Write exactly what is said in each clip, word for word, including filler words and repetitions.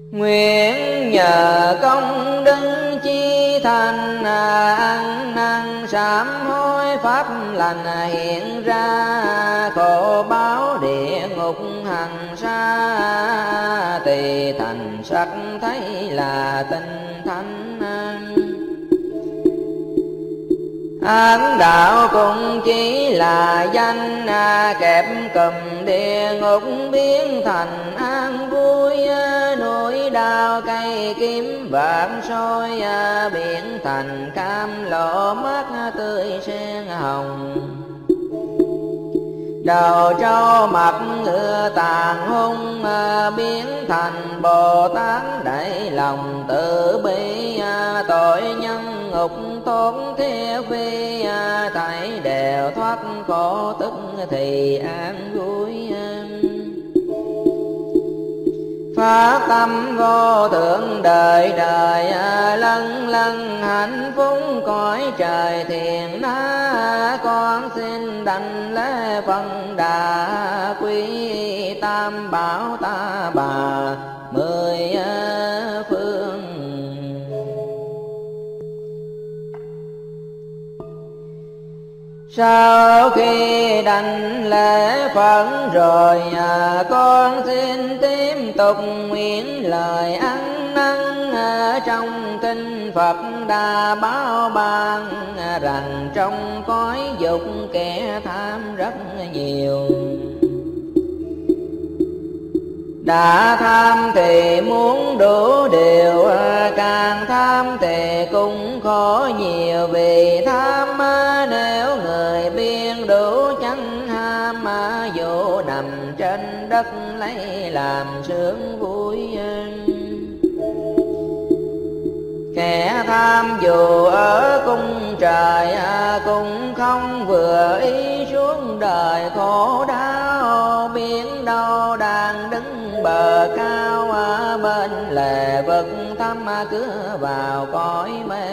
Nguyện nhờ công đức chi thành, ăn năn sám hối pháp lành hiện ra, khổ báo địa ngục hằng xa, tùy thành sắc thấy là tinh thánh. Ác đạo cũng chỉ là danh, kẹp cùm địa ngục biến thành an vui, núi đao cây kiếm vạn soi, biển thành cam lộ mắt tươi sen hồng. Đầu trâu mặt ngựa tàn hung, biến thành Bồ Tát đại lòng từ bi, tội nhân ngục tốn theo phi, thảy đều thoát khổ tức thì an vui. Phát tâm vô thượng đời đời, lân lân hạnh phúc cõi trời thiền na, con xin đảnh lễ phân đà quý tam bảo ta bà mười phương. Sau khi đảnh lễ Phật rồi, con xin tiếp tục nguyện lời ăn năn. Trong kinh Phật đã báo ban rằng trong cõi dục kẻ tham rất nhiều. Đã tham thì muốn đủ điều, càng tham thì cũng khổ nhiều. Vì tham nếu người biên đủ chẳng ham, dù nằm trên đất lấy làm sướng vui. Kẻ tham dù ở cung trời, cũng không vừa ý xuống đời khổ đau. Biển đâu đang đứng bờ cao, bên lề vực thăm cứ vào cõi mê.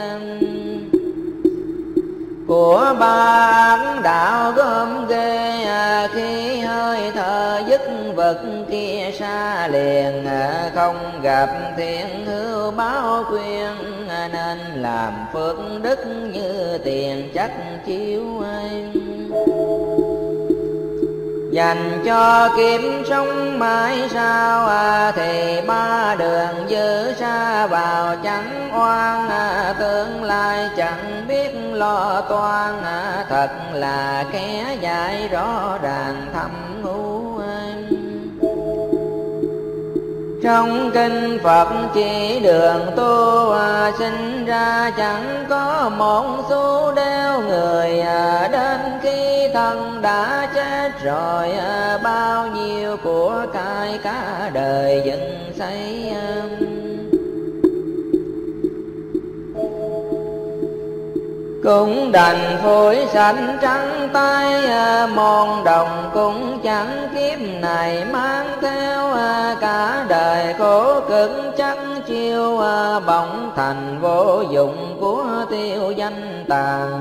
Của ba đạo gom ghê, khi hơi thở dứt vật kia xa liền. Không gặp thiện hữu báo khuyên, nên làm phước đức như tiền chắc chiếu. Dành cho kiếm sống mãi sao, thì ba đường dư xa vào chẳng oan. Tương lai chẳng biết lo toan, thật là kẻ dạy rõ ràng thâm ngu. Trong kinh Phật chỉ đường tu, sinh ra chẳng có một xu đeo người. Đến khi thân đã chết rồi, bao nhiêu của cải cả đời dựng xây. Cũng đành phủi sạch trắng tay, mòn đồng cũng chẳng kiếp này mang theo. Cả đời khổ cực chắc chiêu, bỗng thành vô dụng của tiêu danh tàn.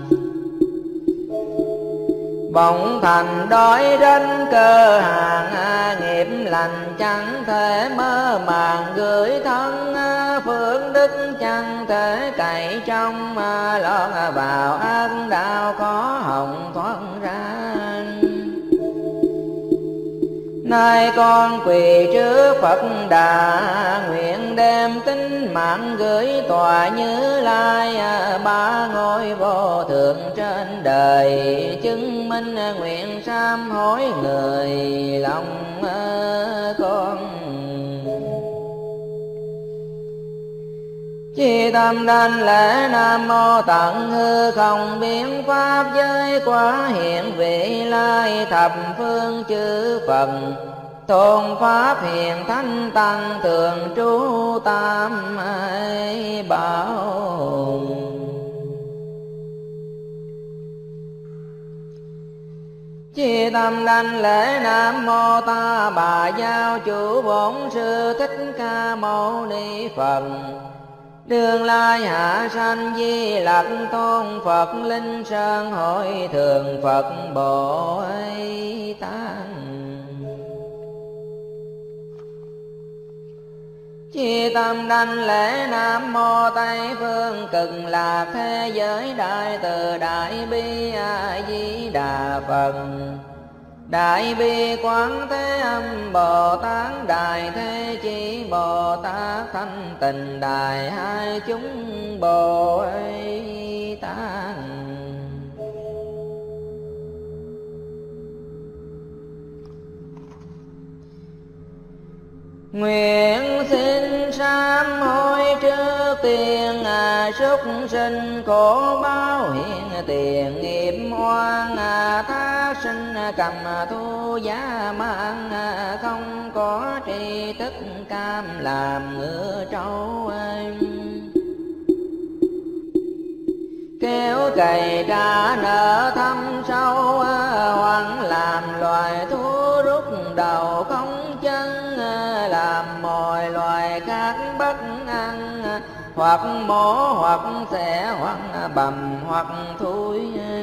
Bỗng thành đói rách cơ hàng, nghiệp lành chẳng thể mơ màng gửi thân. Phước đức chẳng thể cậy trong, lọt vào ác đạo khó hồng thoát ra. Nay con quỳ trước Phật Đà, nguyện đem tính mạng gửi tòa Như Lai. Ba ngôi vô thượng trên đời, chứng minh nguyện sám hối người lòng con. Chi tâm đảnh lễ Nam Mô Tận Hư Không Biến Pháp giới quả hiện vị lai. Thập phương chư Phật tôn pháp hiền thánh tăng, thường trú tam bảo. Chi tâm đảnh lễ Nam Mô Ta Bà Giáo Chủ Bổn Sư Thích Ca Mâu Ni Phật. Đường lai hạ sanh Di Lặc Tôn Phật, Linh Sơn Hội Thường Phật Bồ Tát. Chi tâm đảnh lễ Nam Mô Tây Phương Cực Lạc Thế Giới Đại Từ Đại Bi A Di Đà Phật. Đại Bi Quán Thế Âm Bồ Tát, Đại Thế Chí Bồ Tát, Thanh Tịnh Đại Hai Chúng Bồ Tát. Nguyện xin sám hối trước tiên à, súc sinh khổ báo hiện tiền nghiệp oan à, thác sinh cầm thu giá mang à, không có tri thức cam làm ngựa trâu anh. Kéo cày trả nợ thâm sâu à, hoặc làm loài thú rút đầu không chân à, làm mọi loài khác bất ăn à, hoặc mổ hoặc xẻ hoặc bầm hoặc thui,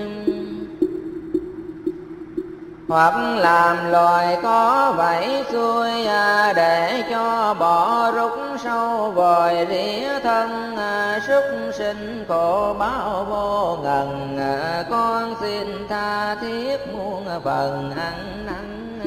hoặc làm loài có vảy xuôi à, để cho bỏ rút sâu vòi rỉa thân à, súc sinh khổ báo vô ngần à, con xin tha thiết muôn phần ăn năn.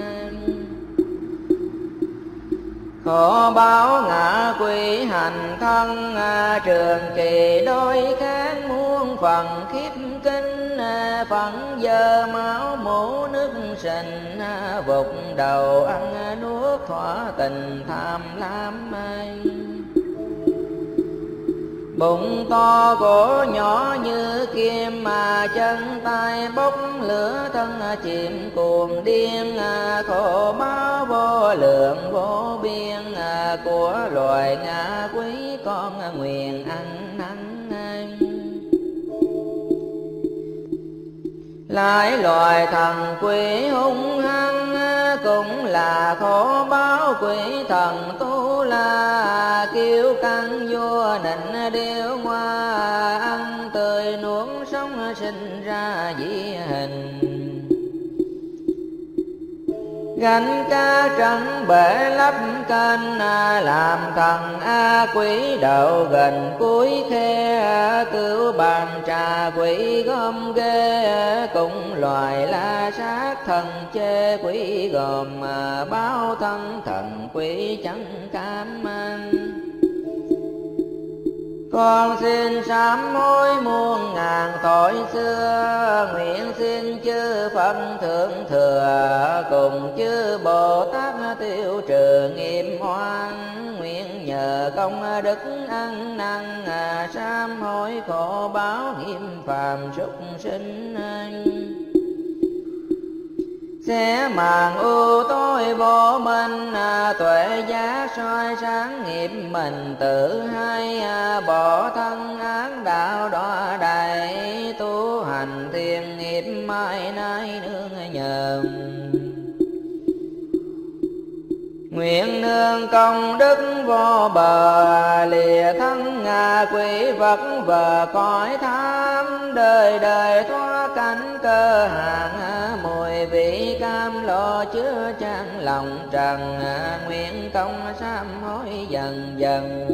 Khổ báo ngã quỷ hành thân à, trường kỳ đôi kháng muôn phần khiếp kinh à, phận giờ máu mũ nước sình à, vụt đầu ăn nuốt thỏa tình tham lam anh. Bụng to cổ nhỏ như kim mà chân tay bốc lửa thân chìm cuồng điên à, khổ báo vô lượng vô biên à, của loài ngã quý con nguyện ăn năn anh. Lại loài thần quỷ hung hăng à, cũng là khổ báo quỷ thần tu la, kiêu căng vua nịnh điêu ngoa ăn tươi nuốt sống sinh ra dĩ hình. Gánh cá trắng bể lấp kênh à, làm thần a quỷ đậu gần cuối khe à, cứu bàn trà quỷ gom ghê à, cũng loài la sát thần chê quỷ gồm à, báo thân thần quỷ chẳng cam ăn. Con xin sám hối muôn ngàn tội xưa, nguyện xin chư Phật thượng thừa cùng chư Bồ Tát tiêu trừ nghiệp oan. Nguyện nhờ công đức ăn năn sám hối khổ báo nghiêm phàm súc sinh. Sẽ màn ưu tối vô minh à, tuệ giác soi sáng nghiệp mình tự hay à, bỏ thân ác đạo đọa đầy tu hành thiền nghiệp mai nay nương nhờ. Nguyện nương công đức vô bờ lìa thân ngà quỷ vật vờ cõi tham, đời đời thoát cảnh cơ hàng mùi vị cam lo chứa chan lòng trần. Nguyện công sám hối dần dần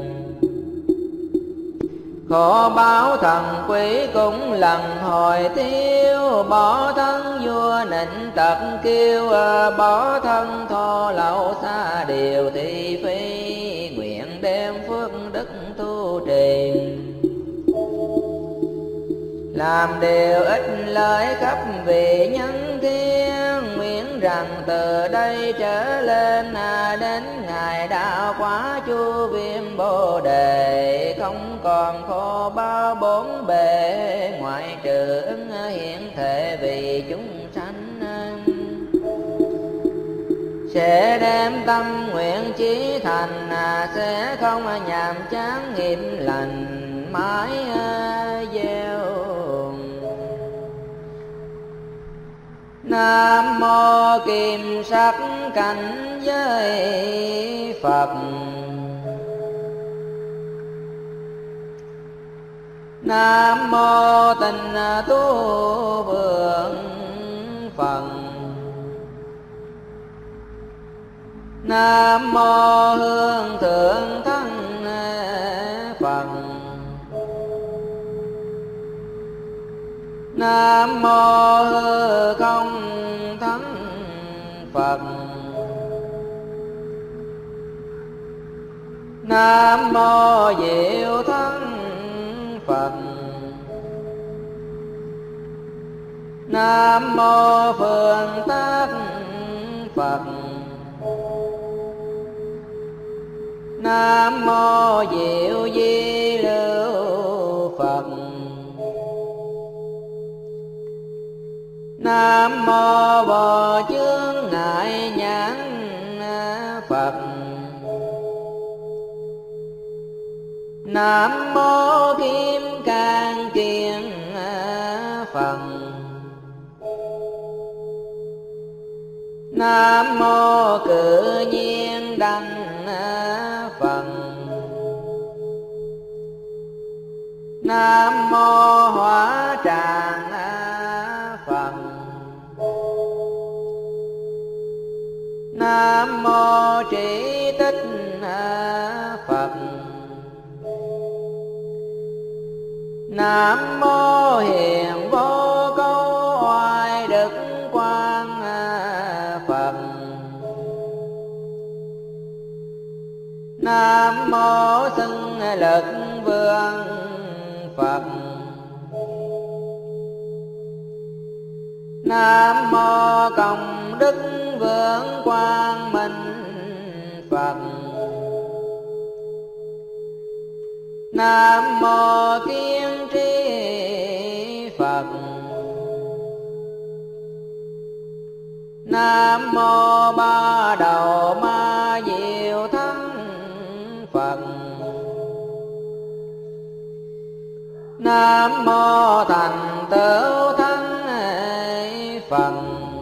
khổ báo thần quỷ cũng lần hồi tiêu, bỏ thân vua nịnh tật kiêu bỏ thân thô lậu xa điều thị phi. Nguyện đem phước đức tu trì làm điều ích lợi khắp vị nhân thiên. Nguyện rằng từ đây trở lên đến ngày đạo quả chu viêm bồ đề, không còn khổ bao bốn bề ngoại trừ ứng hiện thể vì chúng sanh. Sẽ đem tâm nguyện chí thành sẽ không nhàm chán nghiệp lành mãi gieo. Nam mô kim sắc cảnh giới Phật. Nam mô tình tu vượng Phật. Nam mô hương thượng thân Nam mô hư không thắng Phật. Nam mô diệu thắng Phật. Nam mô phương tác Phật. Nam mô diệu di lưu Phật. Nam mô vô chướng ngại nhãn Phật. Nam mô kim cang kiên Phật. Nam mô cự nhiên đăng Phật. Nam mô hóa tràng Phật. Nam mô trí tích Phật. Nam mô hiền vô câu oai đức quang Phật. Nam mô xưng lực vương Phật. Nam mô công đức vương quang minh Phật. Nam mô kiên tri Phật. Nam mô ba đầu ma diệu thắng Phật. Nam mô thành tựu thắng Phật.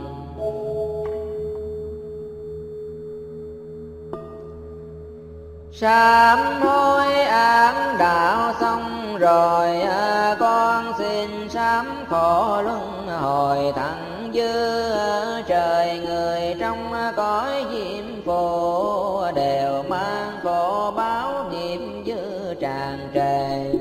Sám hối án đạo xong rồi, con xin sám khổ luân hồi thẳng dư. Trời người trong cõi diêm phù đều mang khổ báo nghiệp dư tràn trề.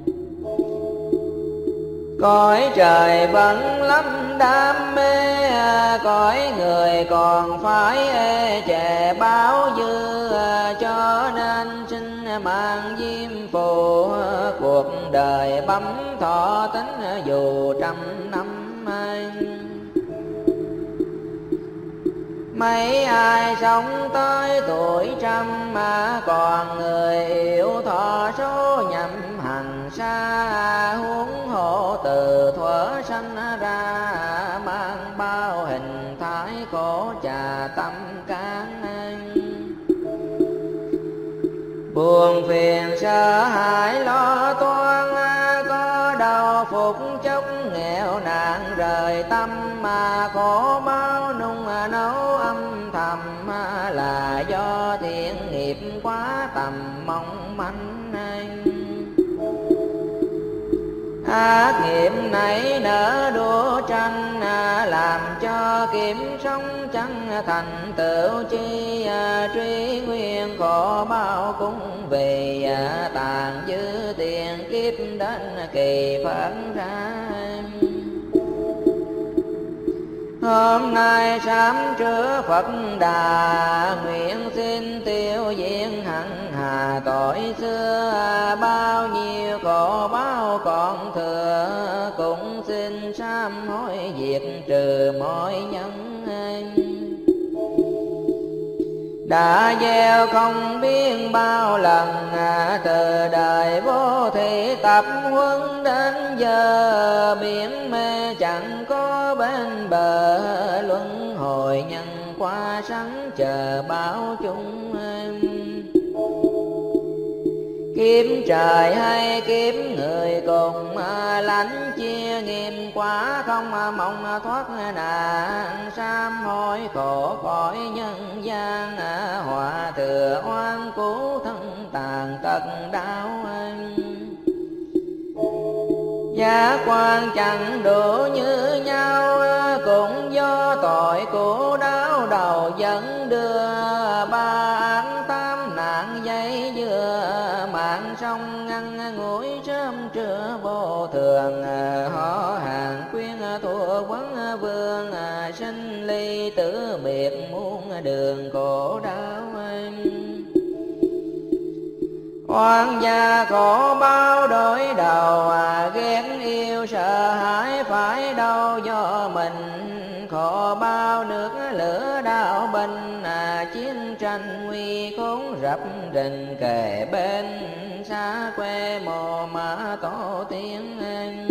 Cõi trời vẫn lắm đam mê, cõi người còn phải ê chề báo dư. Cho nên xin mang diêm phù, cuộc đời bấm thọ tính dù trăm năm. Mấy ai sống tới tuổi trăm mà còn người yêu thọ số nhậm hành xa. Huống hộ từ thuở sanh ra mang bao hình thái khổ trà tâm can. Buồn phiền sợ hãi lo toan, có đau phục chốc nghèo nạn rời tâm. Mà khổ bao nung nấu âm thầm, là do thiện nghiệp quá tầm mong manh. Ác nghiệp này nở đua tranh, làm cho kiếm sống chẳng thành tựu chi. Truy nguyên khổ bao cũng vì tàn dư tiền kiếp đến kỳ phận ra. Hôm nay sám trước Phật Đà, nguyện xin tiêu diệt hằng hà tội xưa. Bao nhiêu khổ báo còn thừa, cũng xin sám hối diệt trừ mọi nhân. Đã gieo không biết bao lần, từ đời vô thị tập huấn đến giờ. Biển mê chẳng có bên bờ, luân hồi nhân qua sẵn chờ báo chung. Kiếp trời hay kiếp người cùng, lãnh chia nghiêm quá không mong thoát nạn. Sám hối khổ cõi nhân gian, họa thừa oan cứu thân tàn tật đau. Giá quan chẳng đủ như nhau, cũng do tội của đau đầu dẫn đưa. Ba án tám nạn dây dưa, mạng sông ngăn ngủi sớm trưa vô thường. Họ hàng quyến của Quân Vương, sinh ly tử biệt muôn đường khổ đau. Oan gia khổ bao đổi đầu, ghét yêu sợ hãi phải đâu do mình. Khổ bao nước lửa đau binh, chiến tranh nguy khốn rập rình kề bên. Xa quê mồ mã tổ tiên,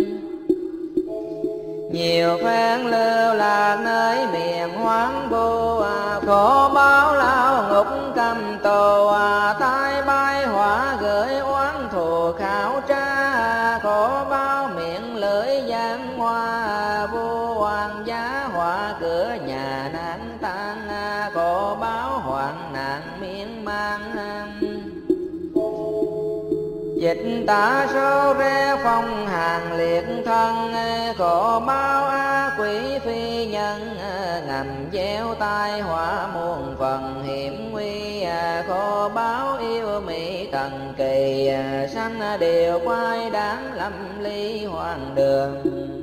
nhiều phen lưu lạc nơi miền hoang vu. Khổ báo lao ngục cầm tù, tai bay hỏa gửi oán thù khảo tra. Khổ báo miệng lưỡi giang hoa, vua hoàng giá hỏa cửa nhà nạn tan. Khổ báo hoạn nạn miên man, dịch tả số ré phong hàng liệt thân. Khổ báo á quỷ phi nhân, ngầm gieo tai họa muôn phần hiểm nguy. Khổ báo yêu mỹ tần kỳ, sanh đều quay đáng lâm ly hoàng đường.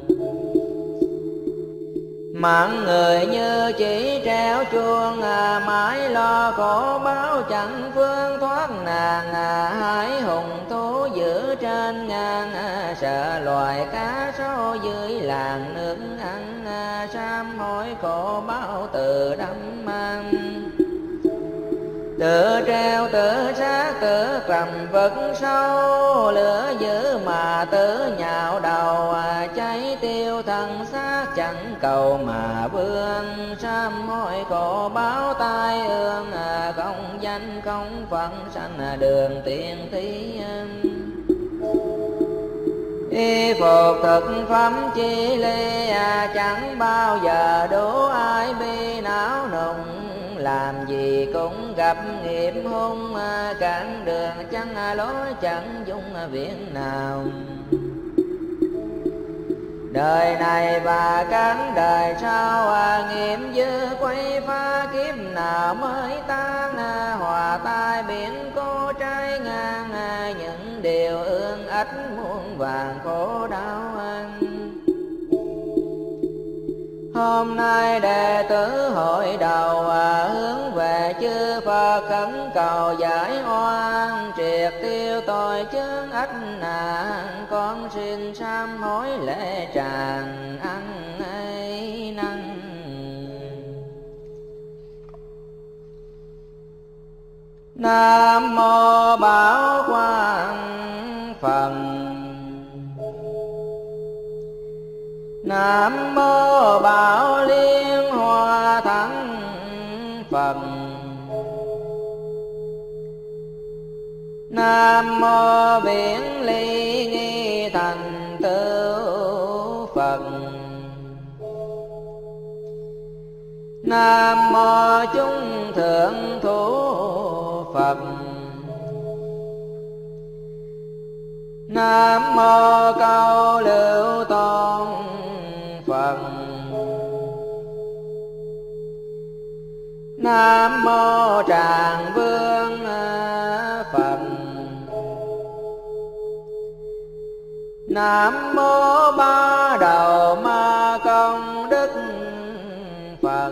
Mạng người như chỉ treo chuông, mãi lo khổ báo chẳng phương thoát nàng. Hải hùng thú giữ trên ngang, sợ loài cá sấu dưới làng nước ăn. Sám hối khổ báo từ đắm mang, tự treo tự sát tự cầm vực sâu. Lửa dữ mà tự nhạo đầu, cháy tiêu thân xác chẳng cầu mà vương. Sám hối khổ báo tai ương, không danh không phận sanh đường tiên thí. Y phục thực phẩm chi ly, chẳng bao giờ đủ ai bi não nùng. Làm gì cũng gặp nghiệp hung, cản đường chẳng lối chẳng dung viện nào. Đời này và cánh đời sau, nghiệp dư quay phá kiếp nào mới tan. Hòa tai biển cô trái ngang, những điều ương ách muôn vàng khổ đau. Hôm nay đệ tử hội đầu, hướng về chư Phật khẩn cầu giải oan. Triệt tiêu tội chướng ách nạn, con xin sám hối lễ tràng ăn ấy năng. Nam mô Bảo Quang Phật. Nam mô Bảo Liên Hoa Thắng Phật. Nam mô Viễn Ly Nghi Thành Tựu Phật. Nam mô Chúng Thượng Thủ Phật. Nam mô Câu Lưu Tôn Phật. Nam mô Tràng Vương Phật. Nam mô Ba Đầu Ma Công Đức Phật.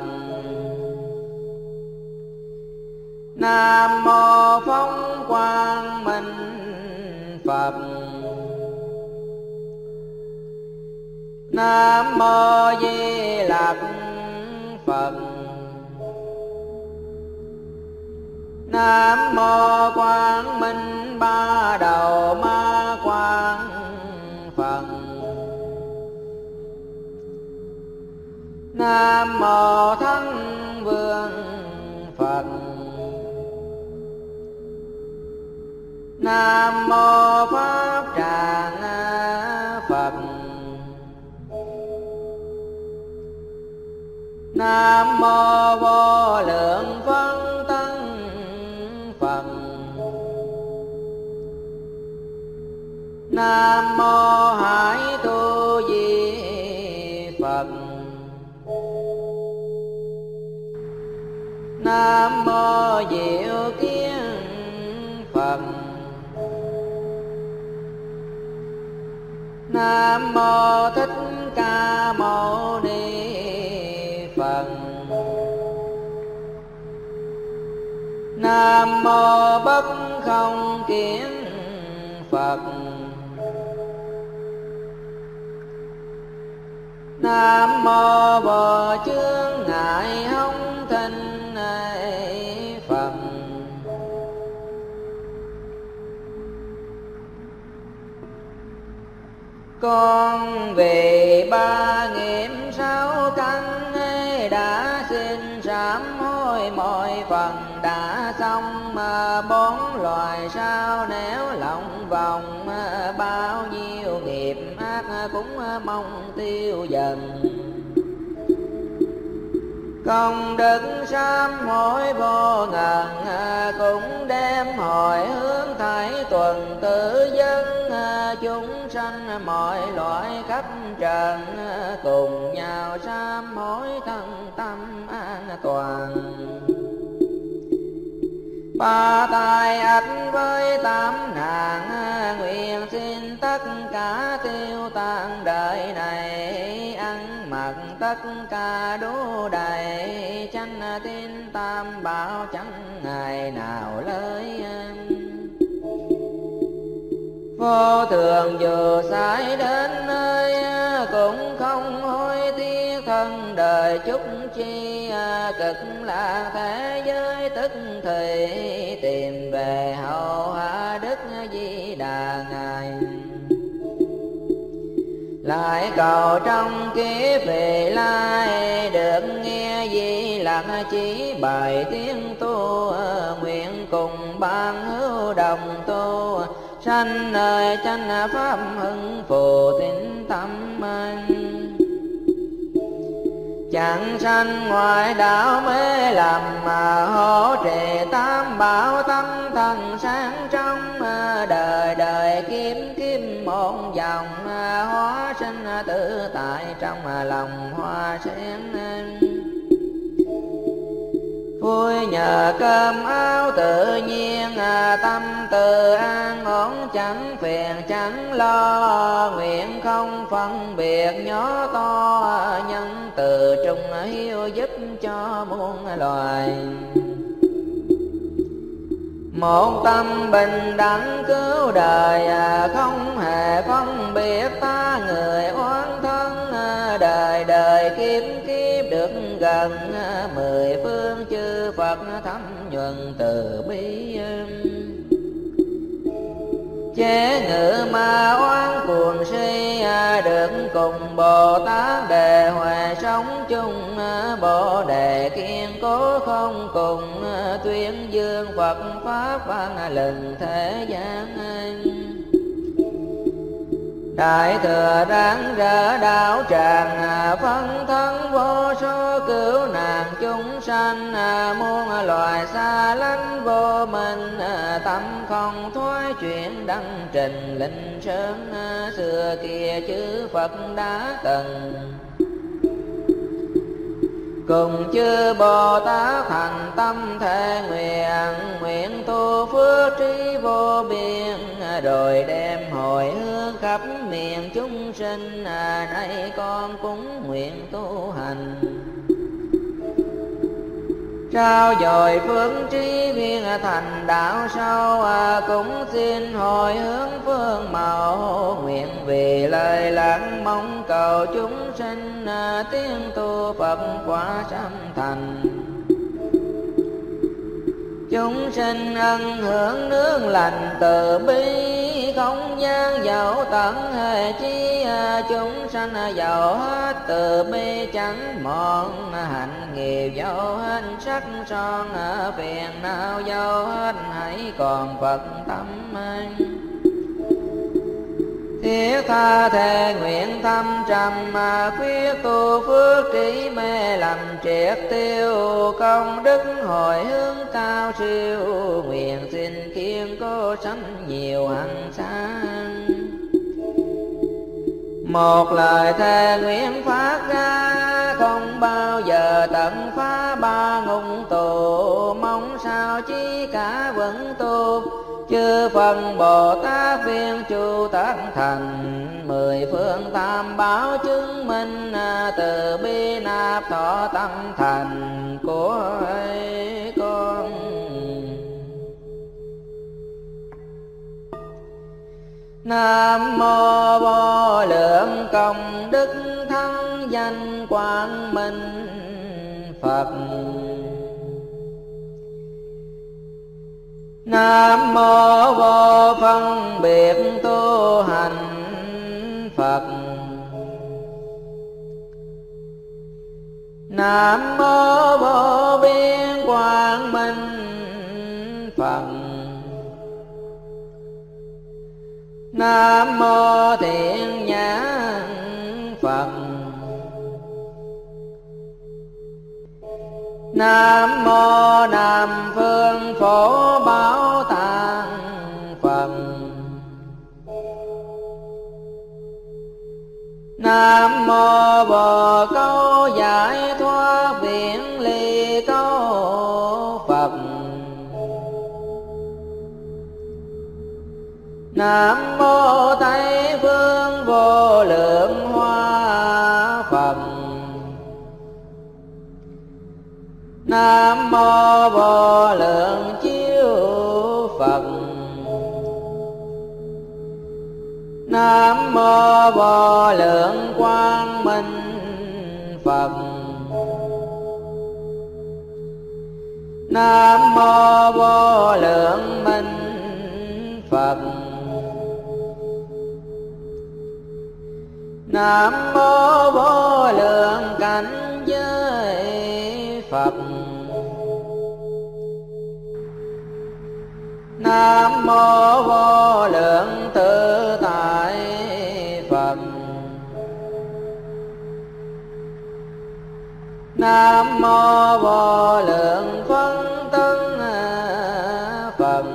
Nam mô Phóng Quang Minh Phật. Nam mô Di Lặc Phật. Nam mô Quang Minh Ba Đầu Ma Quang Phật. Nam mô Thắng Vương Phật. Nam mô Pháp Tràng Phật. Nam mô Vô Lượng Phân Thân Phật. Nam mô Hải Tu Di Phật. Nam mô Diệu Kiến Phật. Nam mô Thích Ca Mâu Ni Nam mô Bất Không Kiến Phật. Nam mô Vô Chướng Ngại Hông Thinh Phật. Con vì ba nghiệp sáu căn đã xin sám hối mọi phần đã xong, bốn loài sao nếu lòng vòng bao nhiêu nghiệp ác cũng mong tiêu dần. Công đức sám hối vô ngần cũng đem hồi hướng thảy tuần tự dân chúng sanh mọi loại khắp trần, cùng nhau sám hối thân tâm an toàn. Ba tai ách với tám nạn nguyện xin tất cả tiêu tan đời này, ăn mặc tất cả đủ đầy, chánh tín tam bảo chẳng ngày nào lơi. Vô thường dù sai đến nơi cũng không hối tiếc, thân đời chúc chi cực lạc thế giới tức thì tìm về hậu hạ Đức Di Đà ngài. Lại cầu trong kiếp vị lai được nghe Di Lặc chỉ bài tiếng tu, nguyện cùng ban hữu đồng tu, sanh nơi chánh pháp hưng phù tín tâm anh. Chẳng sanh ngoài đạo mê lầm, mà hỗ trì tam bảo tâm thần sáng trong, đời đời kiếm kiếm một vòng, hóa sinh tự tại trong lòng hoa sen. Vui nhờ cơm áo tự nhiên, tâm từ an ổn chẳng phiền chẳng lo, nguyện không phân biệt nhỏ to, nhân từ trung hiếu giúp cho muôn loài. Một tâm bình đẳng cứu đời, không hề phân biệt ta người oán thân, đời đời kiếp kiếp được gần, mười phương chư Phật thấm nhuần từ bi. Chế ngự ma oán cuồng si, được cùng Bồ Tát đề huệ sống chung, Bồ đề kiên cố không cùng, tuyên dương Phật pháp vang lừng thế gian. Đại thừa ráng rỡ đạo tràng, phân thân vô số cứu nạn chúng sanh, muôn loài xa lánh vô minh, tâm không thoái chuyển đăng trình linh sơn, xưa kia chư Phật đã từng cùng chư Bồ Tát thành tâm thệ nguyện, nguyện tu phước trí vô biên, rồi đem hồi hướng khắp miền chúng sinh, nay con cũng nguyện tu hành. Trao dồi phước trí viên thành đạo sâu, cũng xin hồi hướng phương màu, nguyện vì lời lạc mong cầu chúng sinh, tiếng tu Phật quả sanh thành. Chúng sinh ân hưởng nương lành từ bi, không gian dẫu tận hề chi, chúng sanh giàu hết từ bi chẳng mòn, hạnh nghiệp dẫu hết sắc son, phiền não dẫu hết hãy còn Phật tâm anh. Thiết tha thề nguyện thâm trầm, quyết tu phước trí mê lầm triệt tiêu, công đức hồi hướng cao siêu, nguyện xin kiên cố sanh nhiều hằng sang. Một lời thề nguyện phát ra, không bao giờ tận phá ba ngục tù, mong sao chí cả vẫn tu, chư Phật Bồ Tát viên chu tác thành, mười phương tam bảo chứng minh, từ bi nạp thọ tâm thành của con. Nam mô vô lượng công đức thắng danh quang minh Phật. Nam mô vô phân biệt tu hành Phật. Nam mô vô biên quang minh Phật. Nam mô thiện nhãn Phật. Nam mô Nam phương phổ bảo tàng Phật. Nam mô Bồ Câu giải thoát viễn ly câu Phật. Nam mô Tây phương vô lượng hoa Phật. Nam mô vô lượng chiếu Phật. Nam mô vô lượng quang minh Phật. Nam mô vô lượng minh Phật. Nam mô vô lượng cảnh giới Phật. Nam mô vô lượng tự tại Phật. Nam mô vô lượng phân tấn Phật.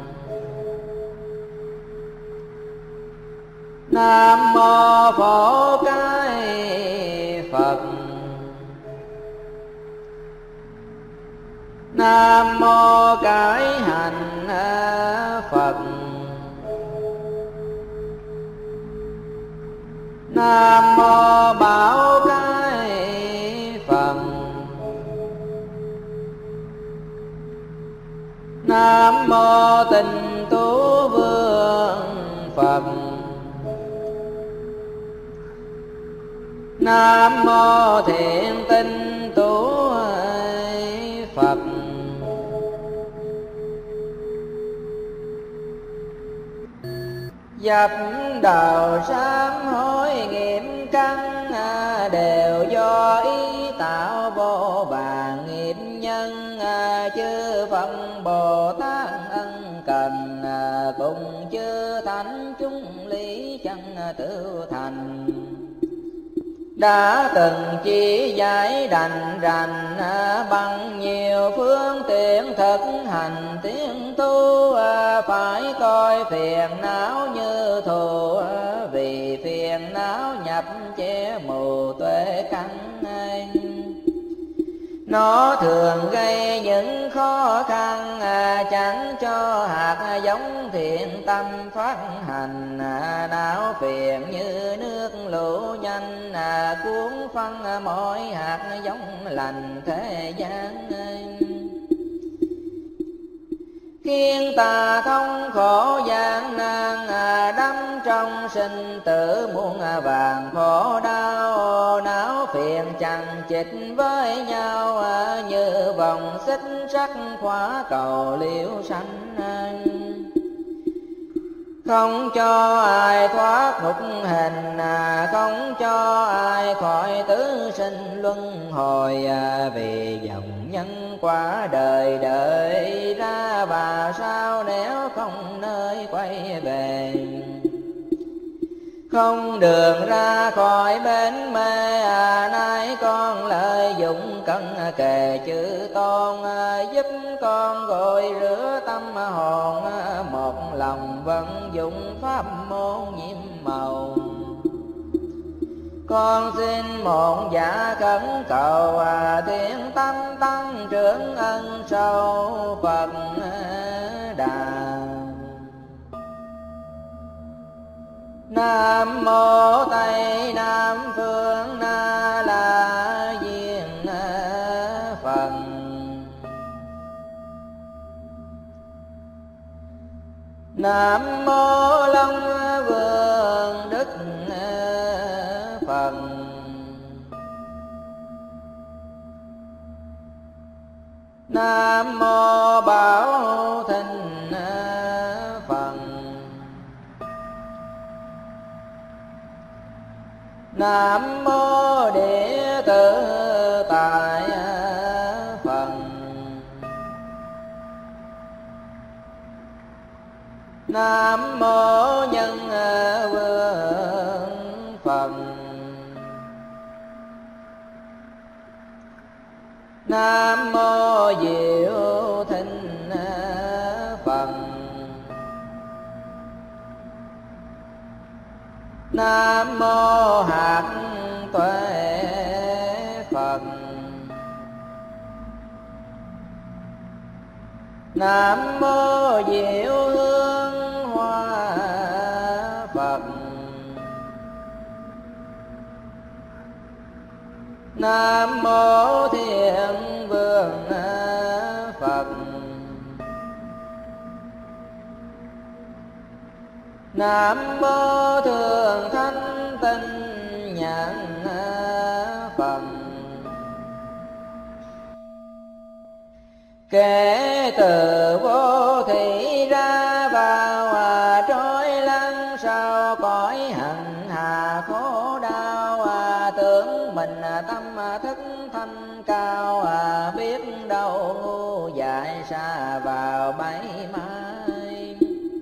Nam mô phổ cái Phật. Nam mô cải hành Phật. Nam mô bảo cái Phật. Nam mô tịnh tú vương Phật. Nam mô thiện tinh tú Phật. Dập đầu sám hối nghiệp căn đều do ý tạo vô vàng nghiệp nhân. Chư Phật Bồ Tát ân cần cùng chư thánh chúng lý chân tự thành. Đã từng chỉ giải đành rành bằng nhiều phương tiện thực hành tiến tu. Phải coi phiền não như thù, vì phiền não nhập che mù tuệ căn. Nó thường gây những khó khăn, chẳng cho hạt giống thiện tâm phát hành. Não phiền như nước lũ nhanh, cuốn phân mỗi hạt giống lành thế gian. Khiến ta thông khổ gian nan, đắm trong sinh tử muôn vàng khổ đau. Não phiền chằng chịt với nhau, như vòng xích sắt khóa cầu liễu sanh. Không cho ai thoát ngục hình, không cho ai khỏi tứ sinh luân hồi. Vì dòng nhân quả đời đợi ra, bà sao nếu không nơi quay về. Không đường ra khỏi bến mê, nay con lợi dụng cân kề chữ tôn. Giúp con gội rửa tâm hồn, một lòng vận dụng pháp môn nhiệm màu. Con xin một dạ khẩn cầu, thiện tâm tăng trưởng ân sâu Phật Đà. Nam mô Tây Nam phương Na La Diên Phật. Nam mô Long Nam mô Bảo Thịnh Phật. Nam mô Địa Tự Tại Phật. Nam mô Nhân Vương Phật. Nam mô Diệu Thịnh Phật. Nam mô Hạt Tuệ Phật. Nam mô Diệu Hương Hoa Phật. Nam mô Thiện Vương Phật. Nam mô Thường Thanh Tinh Nhãn Phật. Kể từ vô thị ra vào trôi lăn sau cõi hành hạ khổ đau, tưởng mình tâm thức thanh cao, biết đâu ngu dại xa vào bẫy mai.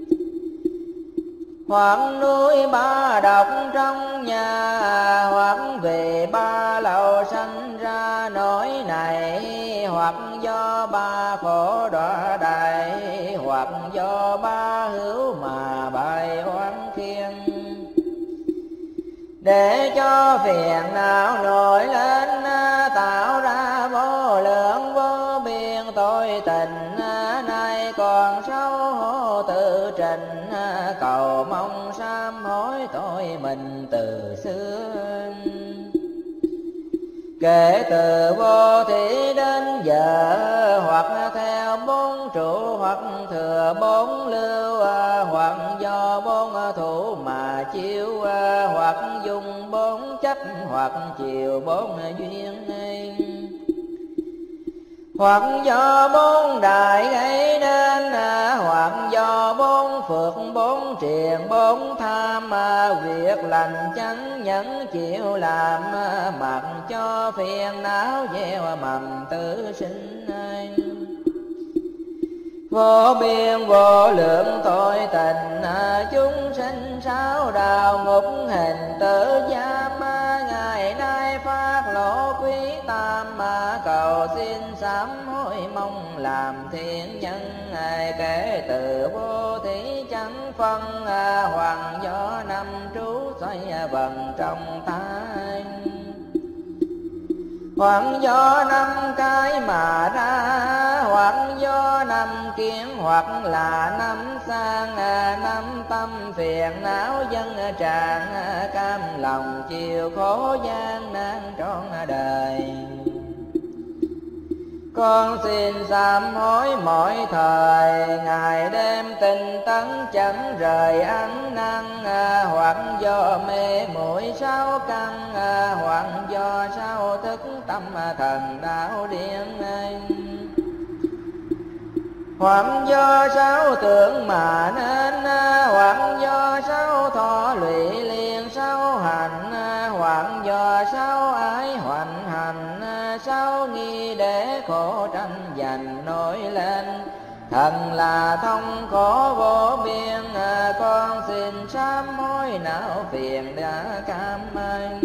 Hoặc núi ba độc trong nhà, hoặc về ba lầu sanh ra nỗi này, hoặc do ba khổ đọa đại, hoặc do ba hữu mà bài oán khiên. Để cho phiền não nổi lên, tạo ra vô lượng vô biên tội tình, nay còn xấu hổ tự trình, cầu mong sám hối tội mình từ xưa. Kể từ vô thí đến giờ, hoặc theo bốn trụ, hoặc thừa bốn lưu, hoặc do bốn thủ mà chiếu, hoặc dùng bốn chấp, hoặc chiều bốn duyên. Hoặc do bốn đại gây nên, hoặc do bốn phước bốn triền bốn tham, việc lành chánh nhẫn chịu làm, mặc cho phiền não gieo mầm tử sinh. Vô biên vô lượng tội tình, chúng sinh sáu đạo ngục hình tử giam, ngày nay phát lộ quý tam, cầu xin sám hối mong làm thiện nhân. Kể từ vô thí chẳng phân, hoàng do năm trú xoay vần trong tay, hoặc do năm cái mà ra, hoặc do năm kiến, hoặc là năm sang, năm tâm phiền não dân tràn, cam lòng chịu khổ gian nan trọn đời. Con xin sám hối mỗi thời, ngày đêm tinh tấn chẳng rời ăn năn, hoặc do mê muội sáu căn, hoặc do sao thức tâm thần đạo điên, hoặc do sáu tưởng mà nên, hoặc do sáu thọ lụy liền sáu hành, hoặc do sáu ái hoành hành, sáu nghi để khổ tranh giành nổi lên. Thần là thông khổ vô biên, con xin sám hối não phiền đã cam anh.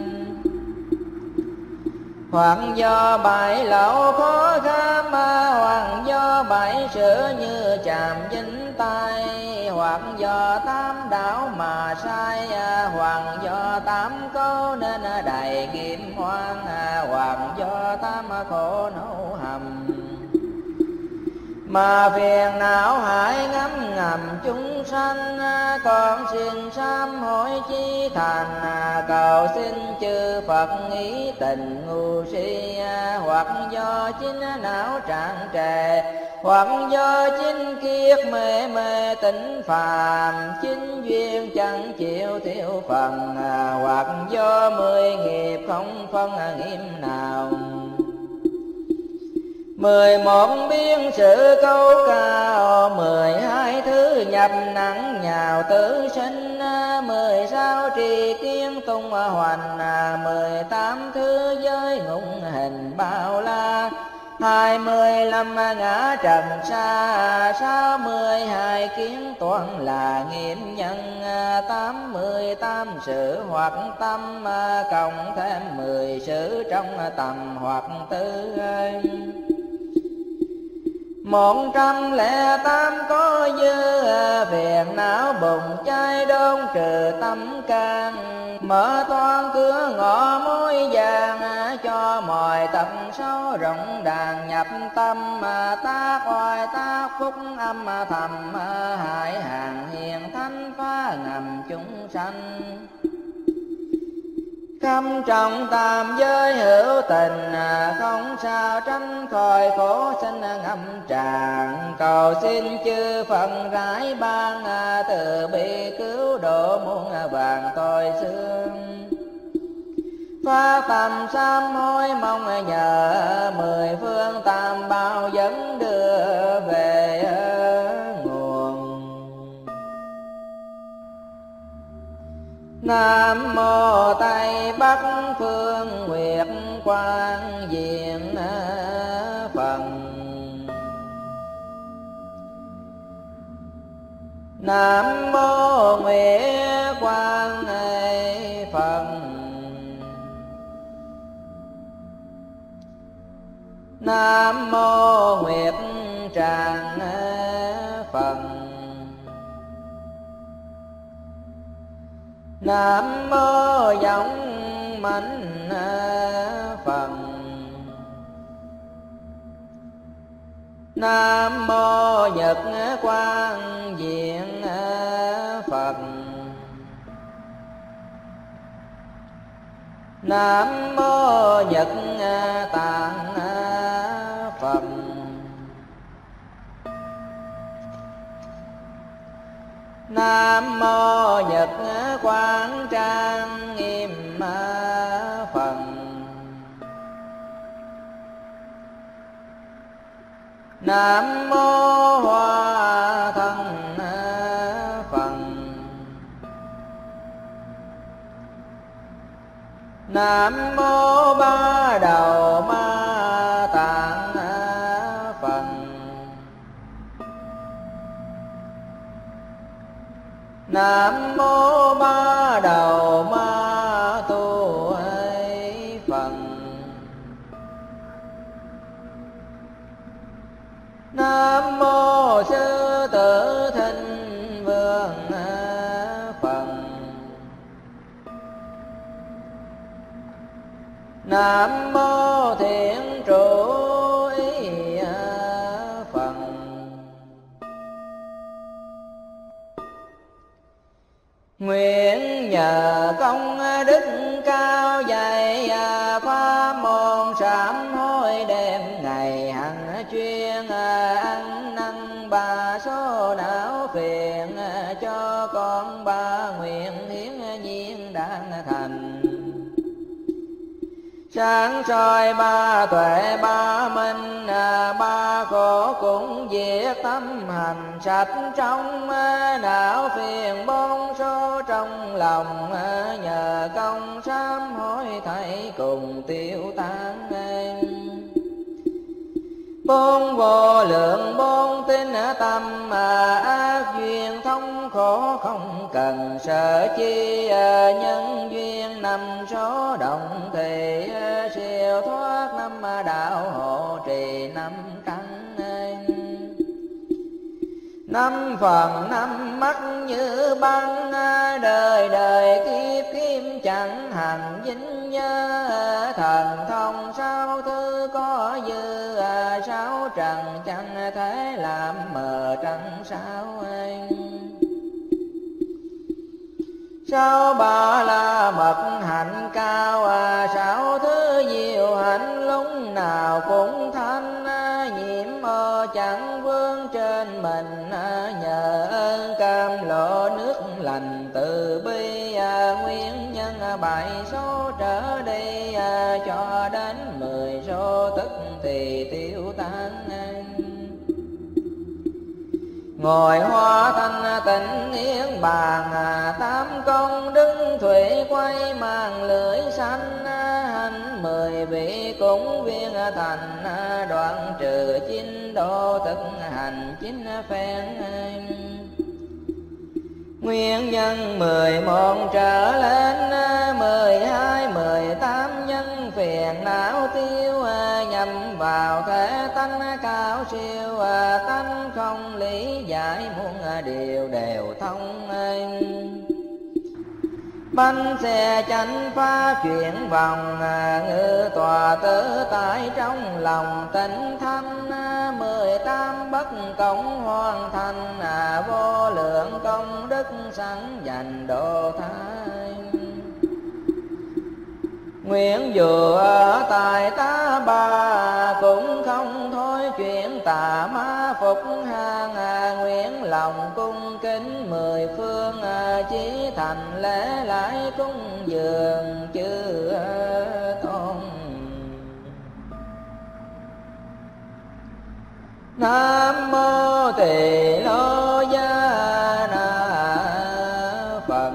Hoặc do bảy lậu khó kham, hoặc do bảy sửa như chàm dính tay, hoặc do tám đảo mà sai, hoặc do tám câu nên đầy nghiệp hoang, hoặc do tám khổ nấu hầm. Mà phiền não hại ngấm ngầm chúng sanh, con xin sám hối chí thành, cầu xin chư Phật ý tình ngu si, hoặc do chính não trạng trề, hoặc do chính kiết mê mê tỉnh phàm, chính duyên chẳng chịu thiếu phần, hoặc do mười nghiệp không phân nghiêm nào. mười một biên sự câu cao, mười hai thứ nhập nặng nhào tử sinh, mười sáu trì kiến tung hoành, mười tám thứ giới ngụng hình bao la, hai mươi lăm ngã trần xa, sáu mươi hai kiến toán là nghiệm nhân, tám mươi tám sự hoặc tâm, cộng thêm mười sự trong tầm hoặc tư. Một trăm lẻ tám có dư, phiền não bụng cháy đốn trừ tâm can, mở toan cửa ngõ mối vàng, cho mọi tập xấu rộng đàn nhập tâm, tác oai tác phúc âm thầm, hại hàng hiền thánh phá ngầm chúng sanh. Khâm trọng tam giới hữu tình, không sao tránh khỏi khổ sinh ngâm tràn, cầu xin chư Phật rải ban, từ bi cứu độ muôn vàng tội xương. Phát tâm sám hối mong nhờ, mười phương tam bảo dẫn đưa về nguồn. Nam mô Tây Bắc Phương Nguyệt Quang Diện Phật. Nam mô Nguyệt Quang Phật. Nam mô Nguyệt Tràng Phật. Nam mô Giống Mãnh Phật. Nam mô Nhật Quang Diện Phật. Nam mô Nhật Tạng Phật. Nam mô Nhật Quang Trang Nghiêm Phật. Nam mô Hoa Thân Phật. Nam mô Ba Đầu Ma Tạng Phật. Nam mô Ba Đầu Ma Tu Phật. Nam mô Sư Tử Thinh Vương Phật. Nam mô Thiện Trụ Ý Phật. Nguyện nhờ công đức cao dày, pháp môn sám hối đêm ngày hằng chuyên, ăn năn ba số não phiền, cho con ba nguyện hiến nhiên đáng thành. Sáng soi ba tuệ ba minh, ba khổ cũng diệt tâm hành sạch trong, não phiền bốn số trong lòng, nhờ công sám hối thảy cùng tiêu tan. Bốn vô lượng bốn tinh tâm, ác duyên thống khổ không cần sợ chi, nhân duyên năm số động thì siêu thoát năm đạo hộ trì năm căn. Năm phần năm mắt như băng, đời đời kiếp kiếp chẳng hành dính nhớ, thần thông sáu thứ có dư, sáu trần chẳng thể làm mờ trăng sao. Sáu ba la mật hạnh cao, sáu thứ diệu hạnh lúc nào cũng thanh, nhiễm mơ chẳng vương trên mình, nhờ ơn cam lộ nước lành từ bi, nguyên nhân bảy số trở đi, cho đến mười số tức thì tiêu tan. ngồi hoa thanh tịnh yên bàn, tám công đức thủy quay màn lưỡi xanh, hành mười vị cúng viên thành, đoạn trừ chín độ thực hành chín phen. Nguyên nhân mười một trở lên, mười hai mười tám nhân phiền não tiêu, nhằm vào thể tánh cao siêu, tánh không lý giải muôn điều đều thông. Bánh xe chánh phá chuyển vòng, ngự tòa tự tại trong lòng tịnh thanh, mười tám bất công hoàn thành, vô lượng công đức sẵn dành độ thái. Nguyện dù ở tại tá bà, cũng không thôi chuyện tà ma phục hàng, nguyện lòng cung kính mười phương, chí thành lễ lại cúng dường chư tôn. Nam mô Tỳ Lô Gia Na Phật.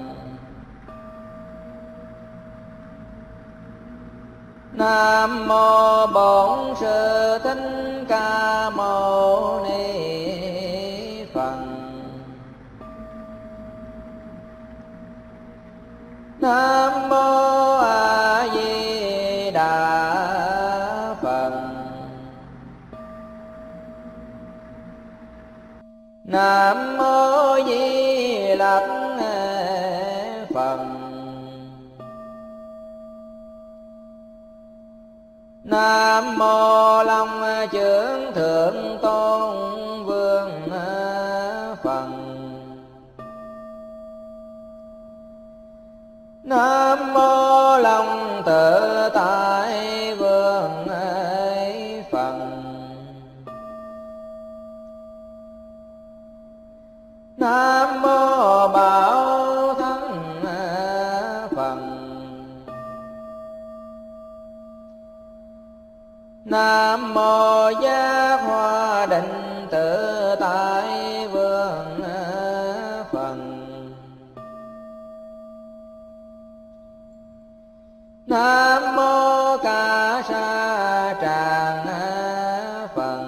Nam mô Bổn Sư Thích Ca Mâu Ni Phật. Nam mô A Di Đà Phật. Nam mô Di Lặc Phật. Nam mô Long Chưởng Thượng Tôn Vương Phật. Nam mô Long Tự Tại Vương Phật. Nam mô Bảo Thắng Phật. Nam mô Giác Hoa Định Tự Tại Vương Phật. Nam mô Ca Sa Tràng Phật.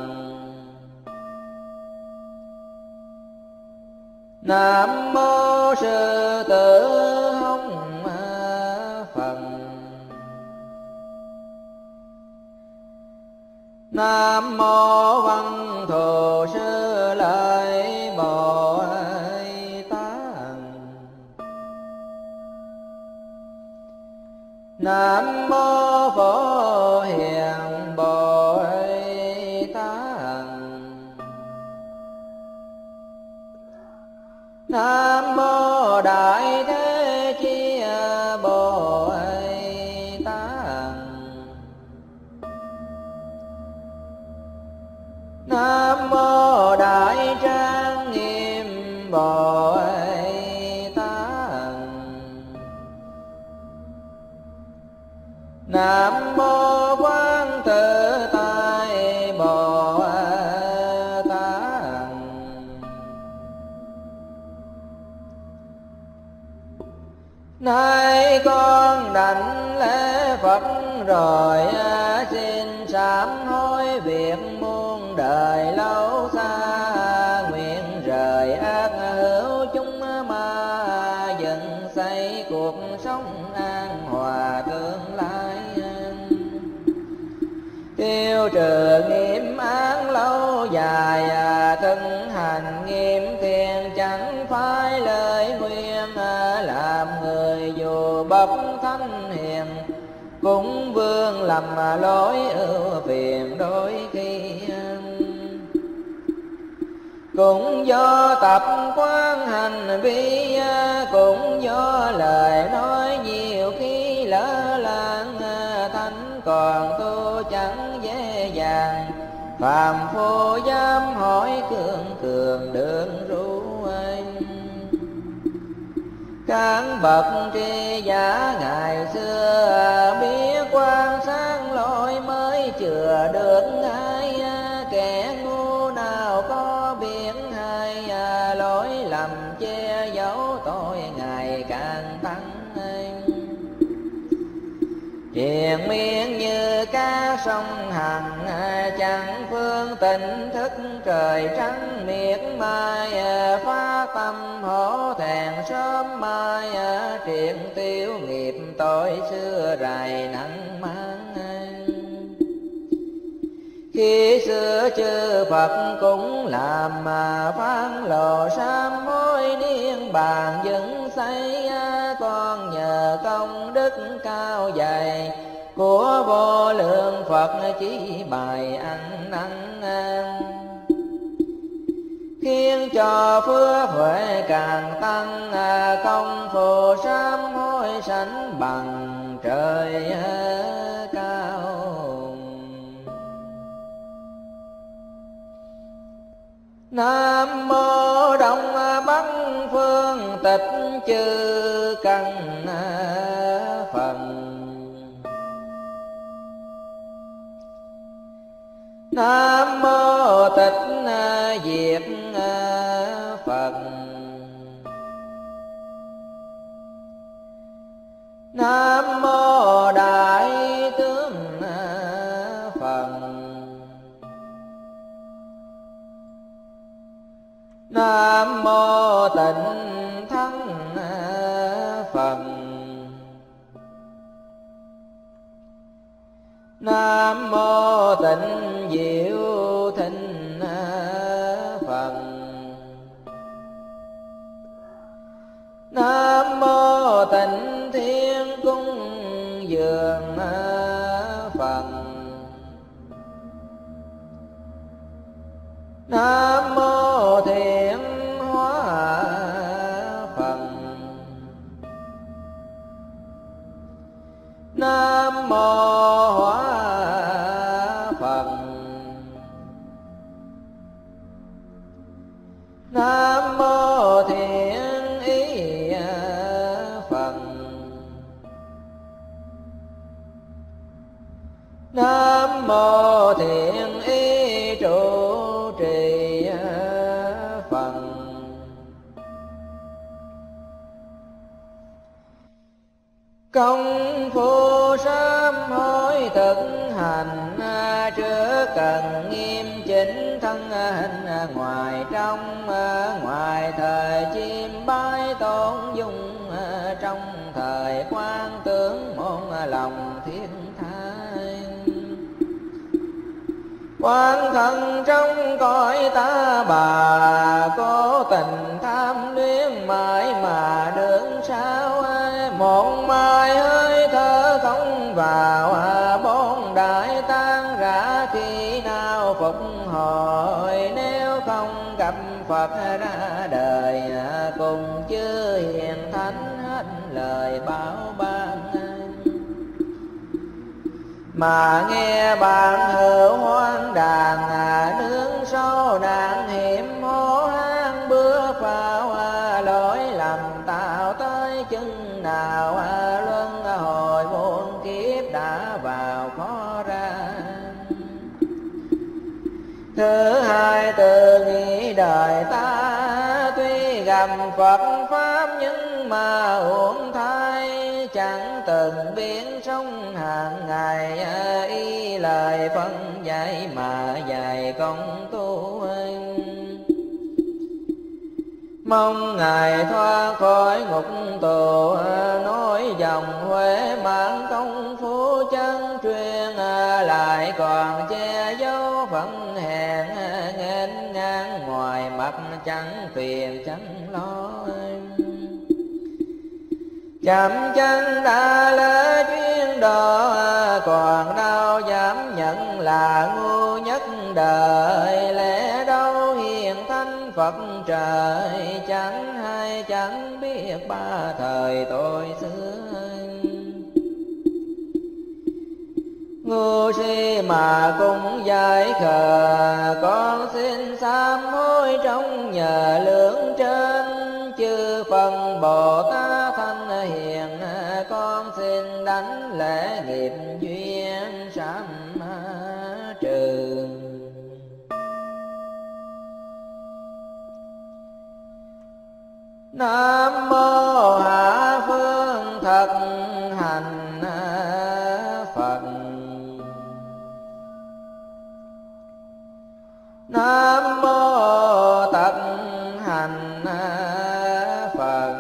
Nam mô Sư Tử Hồng Phật. Nam mô Văn Thù Sư Lợi Bồ Tát. Nam mô Phổ Hiền Bồ Tát. Nam mô Đại Thế Chí Bồ Tát. Nam mô Đại Trang Nghiêm Bồ Tát. Nam mô Quán Tự Tại Bồ Tát. Nay con đảnh lễ Phật rồi, xin sám hối việc muôn đời lâu xa, nguyện rời ác hữu chúng ma, dựng xây cuộc sống an hòa tương lai. Tiêu trừ nghiêm án lâu dài, thực hành nghiêm thiền chẳng phải lời nguyên, làm người dù bậc thánh hiền, cũng vương lầm lỗi ưu phiền đôi khi. Cũng do tập quán hành vi, cũng do lời nói nhiều khi lỡ làng, thánh còn tu chẳng dễ dàng, phàm phu dám hỏi cường cường đường ru anh. Các bậc tri giả ngày xưa, biết quan sát lỗi mới chừa được ai, kẻ ngu nào có biết hay. lầm che giấu tội ngày càng tăng. Triền miên như cá sông Hằng, chẳng phương tỉnh thức trời trắng miệt mai. Phá tâm hổ thẹn sớm mai, triền tiêu nghiệp tội xưa rày nặng mang. Khi xưa chư Phật cũng làm mà phán lộ sám hối niên bàn dựng xây. Con nhờ công đức cao dày của vô lượng Phật chỉ bài ăn năn, khiến cho phước huệ càng tăng. Công phu sám hối sánh bằng trời cao. Nam mô Đông Bắc Phương Tịch Chư Căn Phật. Nam mô Tịch Diệt Phật. Nam mô Đại Tướng Phật. Nam mô Tịnh Thắng Phật. Nam mô Tịnh Diệu Thịnh Phật. Nam mô Tịnh Thiên Cung Dường Phật. Nam mô Thiện Hóa Phật. Nam mô Hóa Phật. Nam mô Thiện Ý Phật. Nam mô Thiện Ý Trụ Trì Phật. Công phu sám hối thực hành, trước cần nghiêm chỉnh thân hình ngoài trong. Ngoài thời chim bái tôn dung, trong thời quan tướng môn lòng thiên thái. Quan thân trong cõi ta bà, cố tình tham luyến mãi mà đường sao. Một mai hơi thở không vào, bốn đại tan rã khi nào phục hồi. Nếu không gặp Phật ra đời, cùng chư hiền thánh hết lời bảo ban. Mà nghe bạn hữu hoang đàn, nương sâu nạn hiểm hố hang. Bước vào lỗi lầm tạo tới chừng nào, luân hồi muôn kiếp đã vào khó ra. Thứ hai từ nghĩ đời ta, tuy gặp Phật Pháp nhưng mà uổng thai. Chẳng từng biến sống hàng ngày, y lời phân dạy mà dạy công tu. Mong Ngài thoát khỏi ngục tù, nói dòng Huệ mãn công phu chân truyền. Lại còn che giấu phận hèn, nghênh ngang ngoài mặt chẳng phiền chẳng lo. Chậm chân đã lỡ chuyên độ, còn đâu dám nhận là ngu nhất đời. Lẽ đâu hiền thánh Phật trời, chẳng hay chẳng biết ba thời tôi xưa. Ngu si mà cũng giải khờ, con xin sám hối trong nhờ lương trên. Chư Phần Bồ Tát thanh hiền, con xin đánh lễ nghiệp duyên sám trừ. Nam mô Hạ Phương Thật Hành Phật. Nam mô Tật Hành Phật.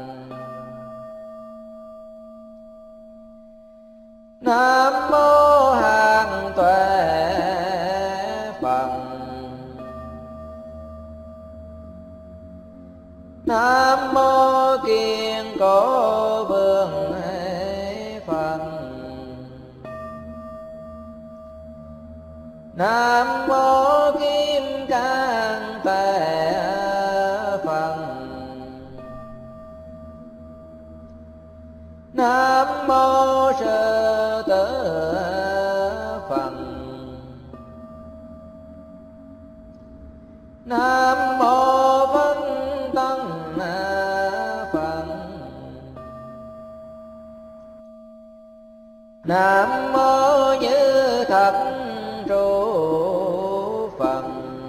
Nam mô Hàng Tuệ Phật. Nam mô Kiên Cố Vương Phật. Nam mô Kim Cang Tề Phật. Nam mô Sư Tử Phật. Nam mô Phân Tân Phật. Nam mô Như Thật Trụ Phật.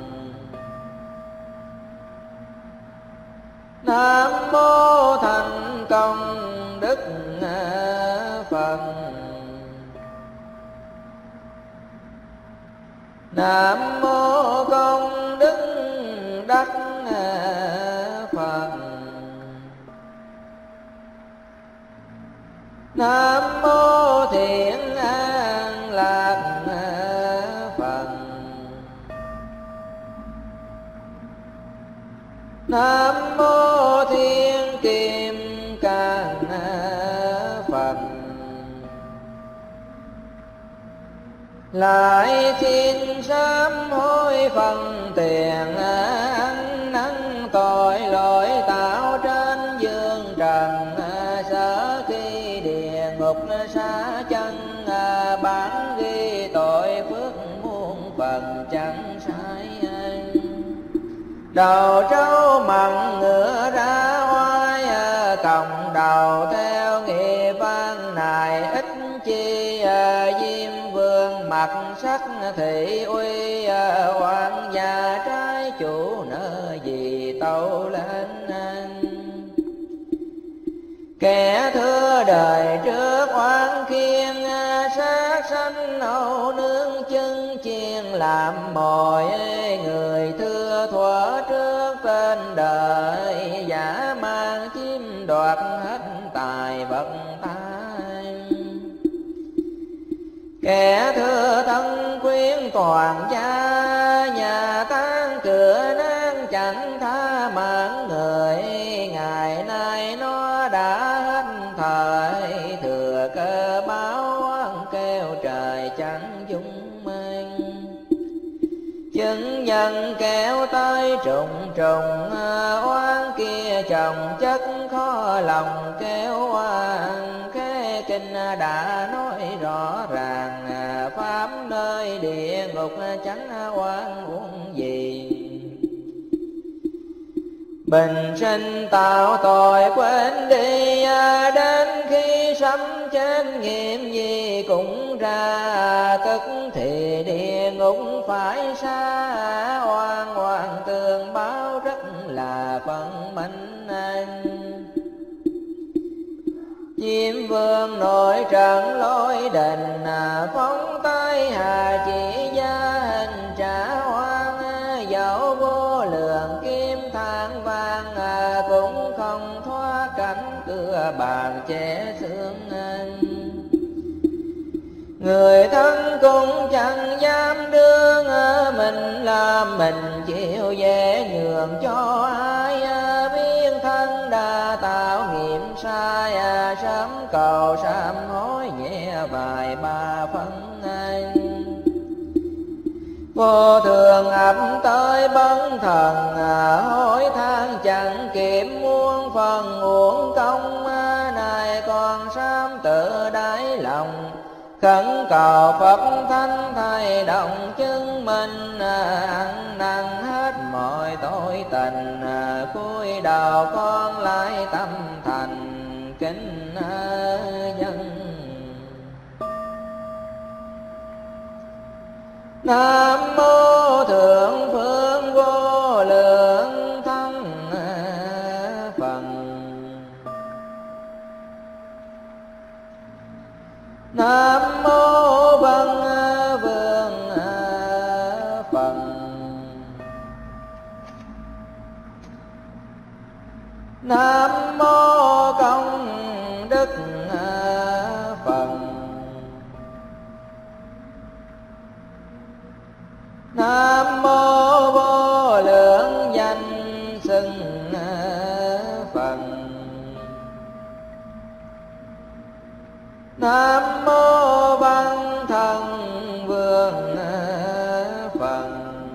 Nam mô Thành Công Đức Phật. Nam mô Công Đức Đắc Phật. Nam mô Thiện An Lạc Phật. Nam mô Thiên Kim Cang Phật. Lại xin sám hối phần tiền ăn năn tội lỗi tạo trên dương trần, sở khi địa ngục xa chân, bản ghi tội phước muôn phần chẳng sai. Đầu trâu mặn ngựa ra oai, còng đầu theo nghiệp văn này ít chi. Diêm vương mặt sắc thị uy, hoàng gia trái chủ nợ gì tâu lên. Kẻ thưa đời trước oan khiên, sát sanh hậu nương chân chiên làm mồi. Người thưa thuở trước trên đời, giả mang chiếm đoạt hết tài vật tai. Kẻ thưa thân quyến toàn gia, nhà tan cửa nan chẳng tha mạng người. Ngày nay nó đã hết thời, thừa cơ báo oan kêu trời chẳng dung mênh. Chứng nhân kéo tới trùng trùng, oan kia chồng chất khó lòng kêu oan. Khế kinh đã nói rõ ràng, pháp nơi địa ngục chẳng oan uổng gì. Bình sinh tạo tội quên đi, đến khi sấm trên nghiệm gì cũng ra. Tức thì địa ngục phải xa, oan oan tường báo rất là phận mệnh anh. Chiêm vương nội trận lối đình, phóng tay hà chỉ gia hình trả oan. Dẫu vô lượng kim than vàng, cũng không thoát cảnh cửa bàn che xương anh. Người thân cũng chẳng dám đương, mình làm mình chịu dễ nhường cho ai. Biết thân đã tạo nghiệp sai, sớm cầu sám hối nhẹ vài ba phân anh. Vô thường ập tới bấn thần, hối than chẳng kịp muôn phần uổng công. Này còn sám tự đáy lòng, khẩn cầu Phật Thánh thay động chứng minh. Ăn năn hết mọi tội tình, cúi đầu con lại tâm thành kính dân. Nam mô Thượng Phương Vô Lượng Thân Phật. Phật. Nam mô Văn Vương Phật. Nam mô Công Đức Phật. Nam mô Vô Lượng Danh Xưng Phật. Nam mô Văn Thần Vương Phật.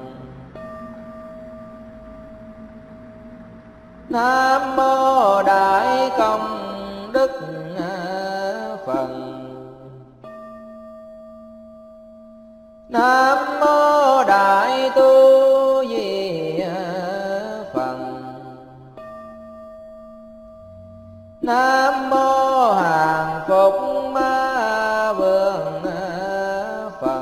Nam mô Đại Công Đức Phật. Nam mô Đại Tu Di Phật. Nam mô Hàng Phục Ma Vương Phật.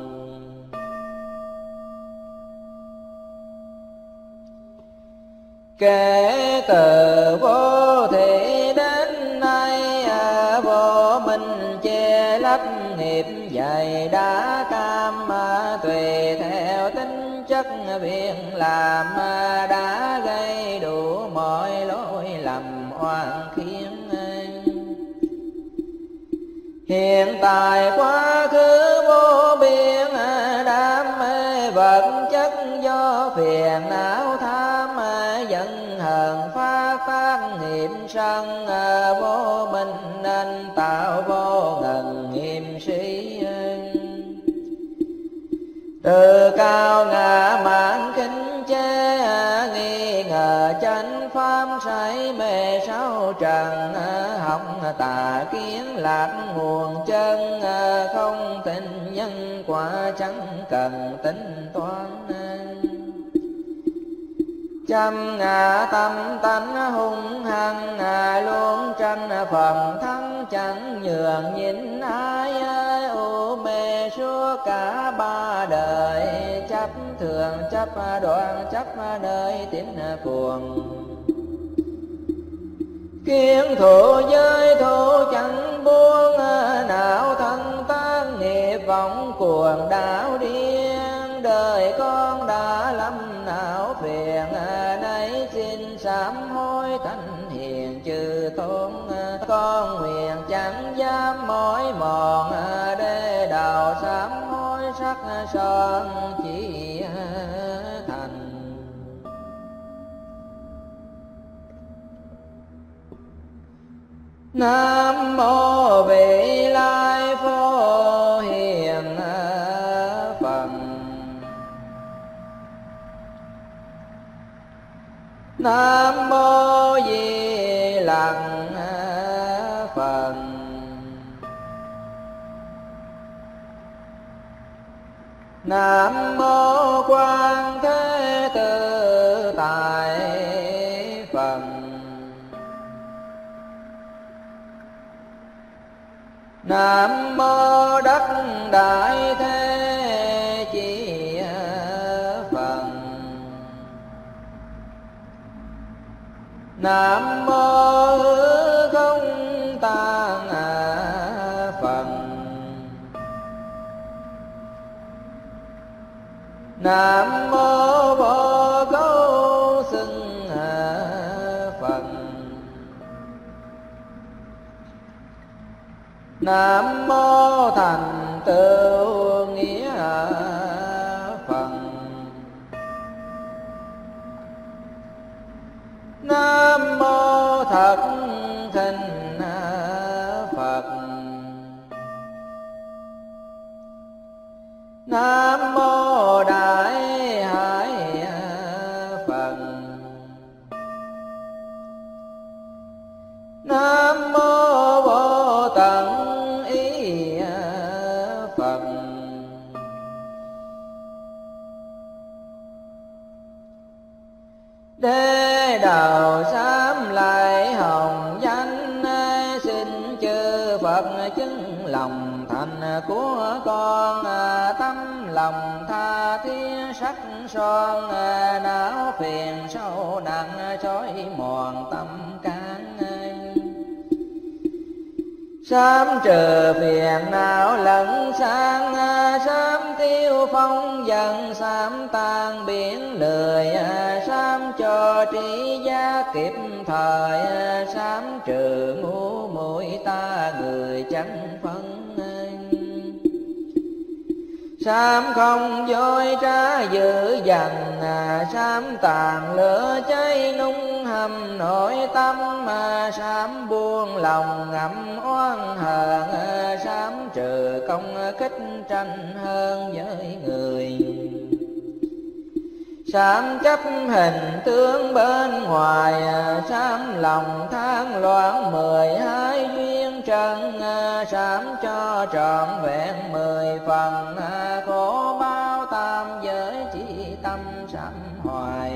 Kể từ vô thị đến nay, vô minh che lấp nghiệp dày đã cam, tùy theo tính chất việc làm đã gây đủ mọi lỗi lầm oan khiên. Hiện tại quá khứ vô biên, đam mê vật chất do phiền não tham giận hờn phát tác nghiệp sân, vô minh nên tạo vô ngần nghiêm sĩ. Từ cao ngã mạn khinh chê, nghi ngờ chánh pháp say mê sáu trần, hỏng tà kiến lạc nguồn chân, không tin nhân quả chẳng cần tính toán. Trăm ngã tâm tánh hung hăng, luôn tranh phần thắng chẳng nhường nhịn ai. U mê suốt cả ba đời, chấp thường chấp đoạn chấp nơi tín cuồng. Kiến thủ giới thủ chẳng buông, não thân tác nghiệp vọng cuồng đảo điên. Đời con đã lâm não phiền, nay xin sám hối thành hiền chư tôn. Con nguyện chẳng dám mỏi mòn, để đào sám hối sắc son chỉ thành. Nam mô Vị Lai Phổ Hiền Phật. Nam mô Di Lặc Phật. Nam mô Quan Thế Tự Tại Phật. Nam mô Đắc Đại Thế Chí Phật. Nam mô Hư Không Tạng Phật. Nam mô Vô Cấu Xưng Phật. Nam mô Thành Tựu Nghĩa Phật. Nam mô Thật Thinh Phật. Nam mô Đại Hải Phật. Nam mô Vô Tận Ý Phật. Đế đầu sám lại hồng danh, xin chư Phật chứng lòng thành của con, tấm lòng tha thiết sắc son, não phiền sâu nặng trói mòn tâm can. Sám trừ phiền não lẫn sang, sám tiêu phong dần, sám tan biển lười, sám cho trí giác kịp thời, sám trừ ngu muội ta người chẳng phân. Sám không dối trá dữ dằn, sám tàn lửa cháy nung hầm nội tâm, sám buông lòng ngậm oan hờn, sám trừ công kích tranh hơn với người. Sám chấp hình tướng bên ngoài, sám lòng than loạn mười hai duyên trần, sám cho trọn vẹn mười phần, khổ bao tam giới chỉ tâm sám hoài.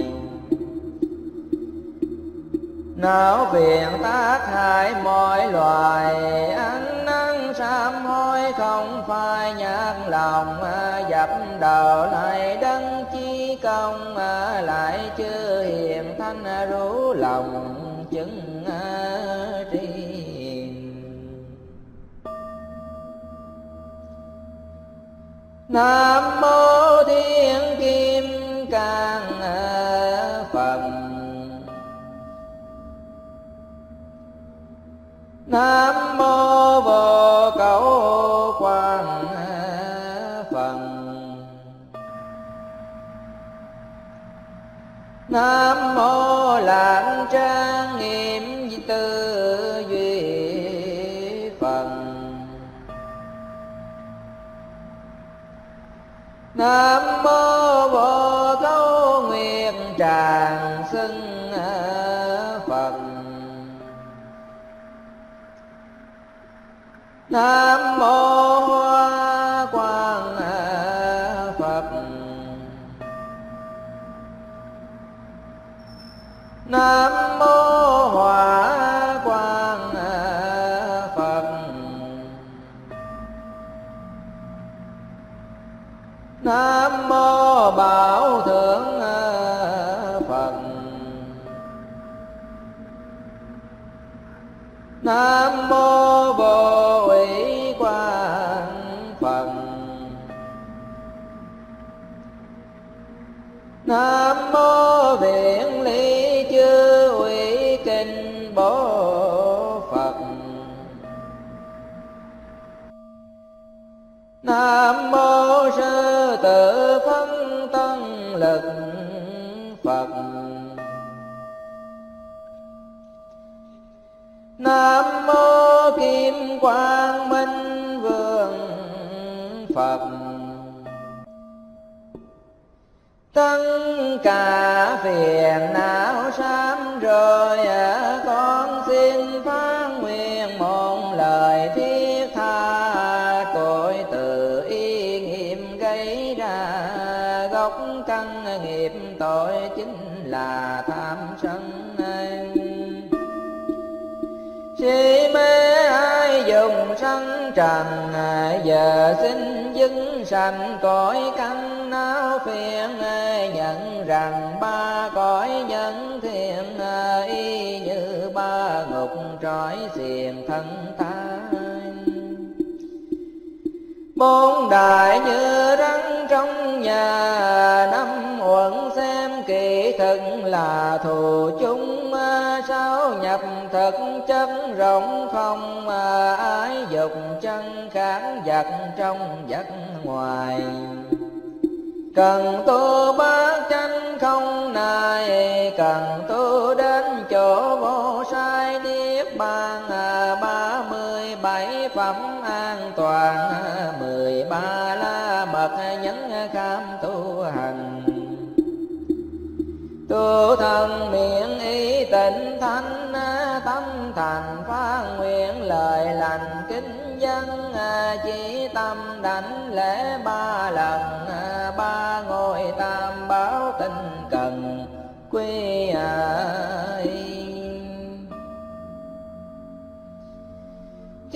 Não phiền tác hại mọi loài, ăn năn sám hối không phai nhát lòng, dập đầu lại đấng chi công, lại chưa hiền thanh rủ lòng chứng tri. Nam mô Thiên Kim Cang Phật. Nam mô Vô Cấu Quang Phật. Nam mô Lạng Trang Nghiêm Tư Duy Phật. Nam mô Vô Cấu Nguyệt Tràng Xưng Phật. Nam mô Hoa Quang Phật. Nam mô Hỏa Quang Phật. Nam mô Bảo Thượng Phật. Nam mô Vô Ủy Quang Phật. Nam mô Viện Lý Chư Ủy Kinh Bố Phật. Nam mô Sư Tử Phân Tân Lực Phật. Nam mô Kim Quang Minh Vương Phật. Tất cả phiền não sám rồi, con xin phán nguyện một lời thiết tha. Tội từ ý nghiệm gây ra, gốc căn nghiệp tội chính là tham sân. Si mê ai dùng sanh trần, giờ xin dưng sanh cõi căn não phiền. Nhận rằng ba cõi nhân thiên, y như ba ngục trói xiềng thân ta. Bốn đại như rắn trong nhà, năm uẩn xem kỳ thực là thù chung. Sao nhập thực chất rộng không, ái dục chân kháng vật trong vật ngoài. Cần tu bát chánh không này, cần tu đến chỗ vô sai niết bàn. Ba mươi bảy phẩm an toàn, mười ba la mật nhấn kham tu hành. Tu thân miệng ý tịnh thanh, tâm thành phát nguyện lời lành kính dân. Chỉ tâm đảnh lễ ba lần, ba ngôi tam bảo tinh cần quy ai.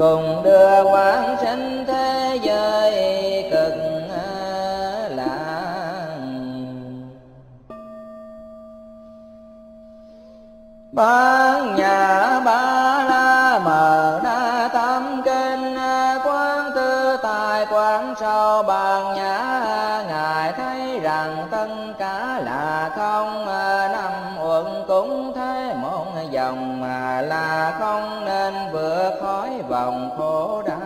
cùng đưa quán sinh thế giới cực lạc. Bán nhà Ba La Mờ Đa Tâm Kinh, quán tư tài quán sâu bàn nhã. Ngài thấy rằng tất cả là không, năm uẩn cũng thế một dòng mà là không, nên vượt khỏi vòng khổ đau.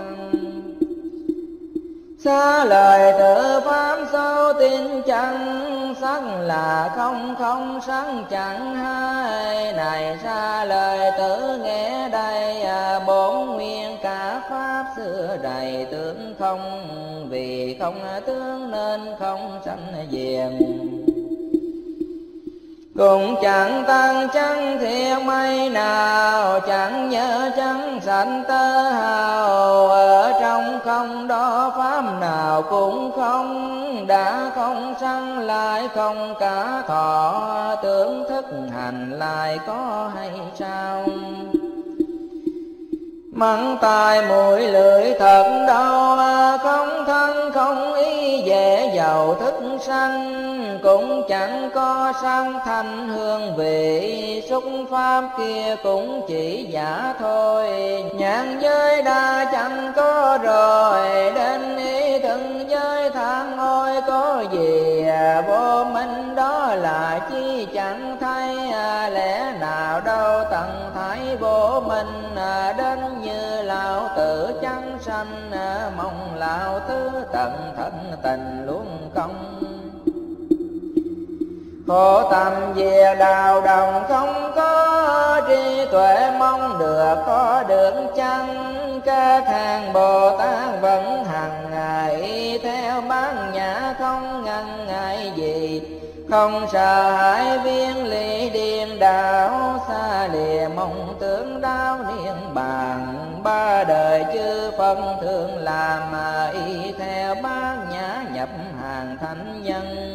Xa lời tự pháp sâu tin chẳng, sắc là không không sắc chẳng hai. Này xa lời tự nghe đây, bốn nguyên cả pháp xưa đầy tướng không. Vì không tướng nên không sanh diệm, cũng chẳng tăng chẳng thiện mây nào. Chẳng nhớ chẳng sanh tơ hào, ở trong không đó pháp nào cũng không. Đã không sanh lại không cả thọ, tưởng thức hành lại có hay sao. Mắng tai mũi lưỡi thật đau, không thân không ý dễ giàu thức sanh. Cũng chẳng có sanh thanh hương vị, xúc pháp kia cũng chỉ giả thôi. Nhàn giới đa chẳng có rồi, đến ý thân giới than ôi có gì. Vô minh đó là chi chẳng thấy, lẽ nào đâu tận thấy vô minh. Đến như lão tử chẳng sanh, mong lão tứ tận thân tình luôn công. Khổ tâm về đạo đồng không có, trí tuệ mong được có được chăng. Các hàng Bồ Tát vẫn hằng ngày, theo bán nhã không ngăn ngại gì. Không sợ hãi viên lý điên đảo, xa lìa mong tưởng đau niên bàn. Ba đời chư Phật thường làm, y theo bát nhã nhập hàng thánh nhân.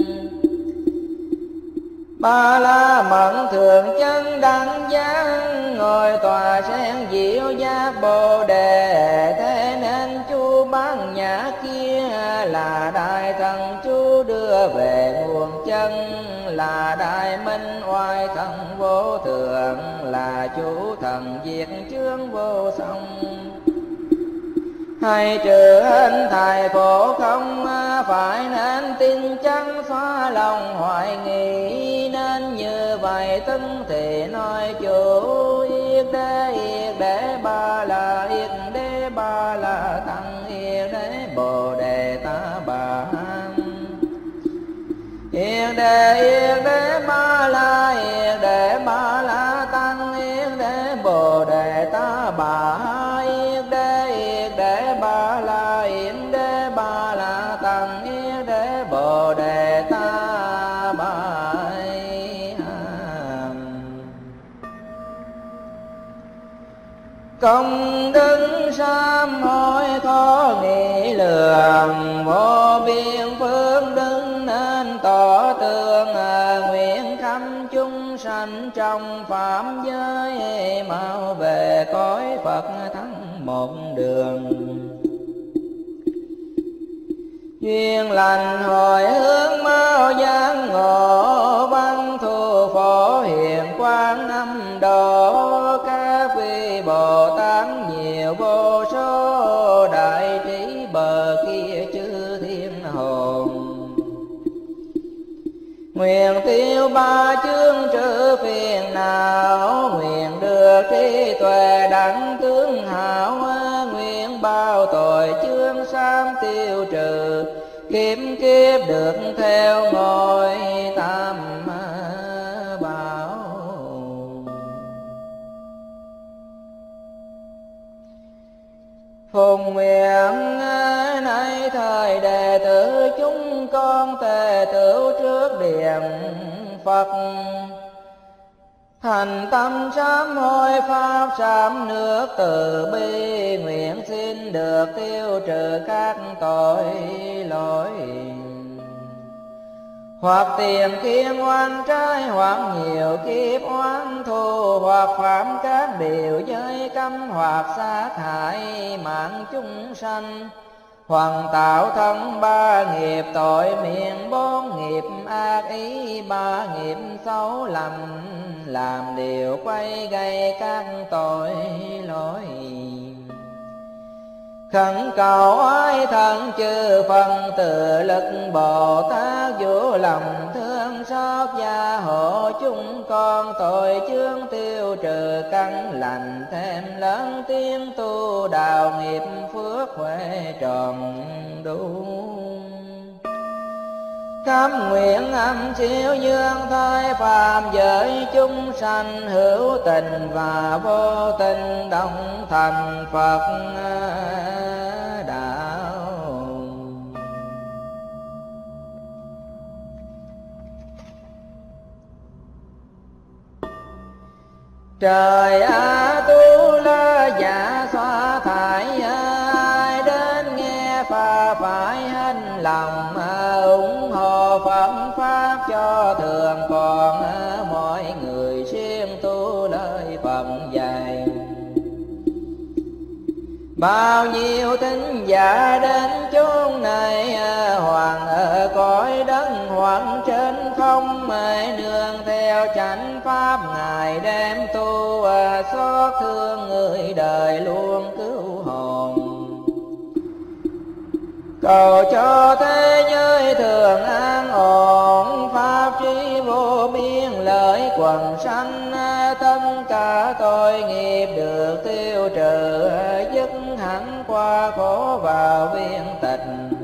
Ba La Mật thường chân đăng giác, ngồi tòa sen diệu giác Bồ Đề. Thế nên chú bán nhã kia là đại thần chú đưa về nguồn chân. Là đại minh oai thần vô thượng, là chú thần diệt chướng vô song. Hay trừ hình thầy khổ không, phải nên tin chắn xóa lòng hoài nghi. Nên như vậy tấn thì nói chủ, yết đế yết đế Ba La yết đế Ba La tăng yết đế Bồ Đề Ta Bà. Yết đế yết đế Ba La yết đế Ba La tăng yết đế Bồ Đề Ta Bà. Yết đế yết đế Ba La yết đế Ba La tăng yết đế Bồ Đề Ta Bà. Công đức sám hối khó nghĩ lường, vô biên phước đức nên tỏ tường. Nguyện khắp chúng sanh trong phạm giới, mau về cõi Phật thắng một đường. Duyên lành hồi hướng mau giác ngộ, văn thu phổ hiền quang âm độ. Các vị Bồ Tát nhiều vô số, đại trí bờ kia chư thiên hồn. Nguyện tiêu ba chướng trừ phiền não, nguyện được trí tuệ đẳng tướng hảo. Nguyện bao tội chướng sám tiêu trừ, kiếp kiếp được theo ngôi tam bảo. Phùng nguyện nay thời đệ tử chúng con tề tửu trước điện Phật. Thành tâm sám hối pháp sám nước từ bi, nguyện xin được tiêu trừ các tội lỗi. hoặc tiền kiên oan trái, hoặc nhiều kiếp oán thù, hoặc phạm các điều giới cấm, hoặc sát hại mạng chúng sanh, hoặc tạo thân ba nghiệp tội miệng, bốn nghiệp ác ý, ba nghiệp xấu lầm, làm điều quay gây các tội lỗi. Khẩn cầu oai thần chư phần từ lực Bồ Tát, vũ lòng thương xót gia hộ chúng con, tội chướng tiêu trừ căn lành, thêm lớn tiếng tu đạo nghiệp phước huệ tròn đủ. Cam nguyện âm siêu dương thai phàm giới chúng sanh, hữu tình và vô tình đồng thành Phật đạo. Trời á tu la dạ xoa thải, ai đến nghe pha phải hành lòng, ủng hộ Phật pháp cho thường còn, mọi người siêng tu lời Phật dạy. Bao nhiêu thính giả đến chốn này, hoàng ở cõi đất hoặc trên không, nương theo chánh pháp ngài đem tu, xót thương người đời luôn cứu hồn. Cầu cho thế giới thường an ổn, pháp trí vô biên lợi quần sanh, tất cả tội nghiệp được tiêu trừ, dứt hẳn qua khổ vào viên tịch.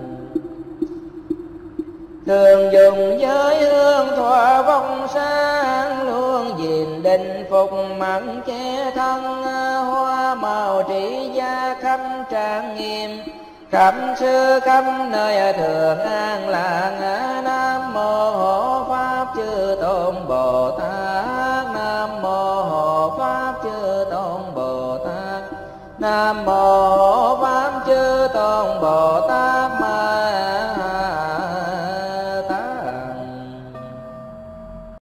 Thường dùng giới hương thọ vong sáng, luôn gìn định phục mặn che thân, hoa màu trị gia khắp trang nghiêm, khắp sư khắp nơi thường an lạc. Nam mô hộ pháp chư tôn Bồ Tát, nam mô hộ pháp chư tôn Bồ Tát, nam mô hộ pháp chư tôn Bồ Tát.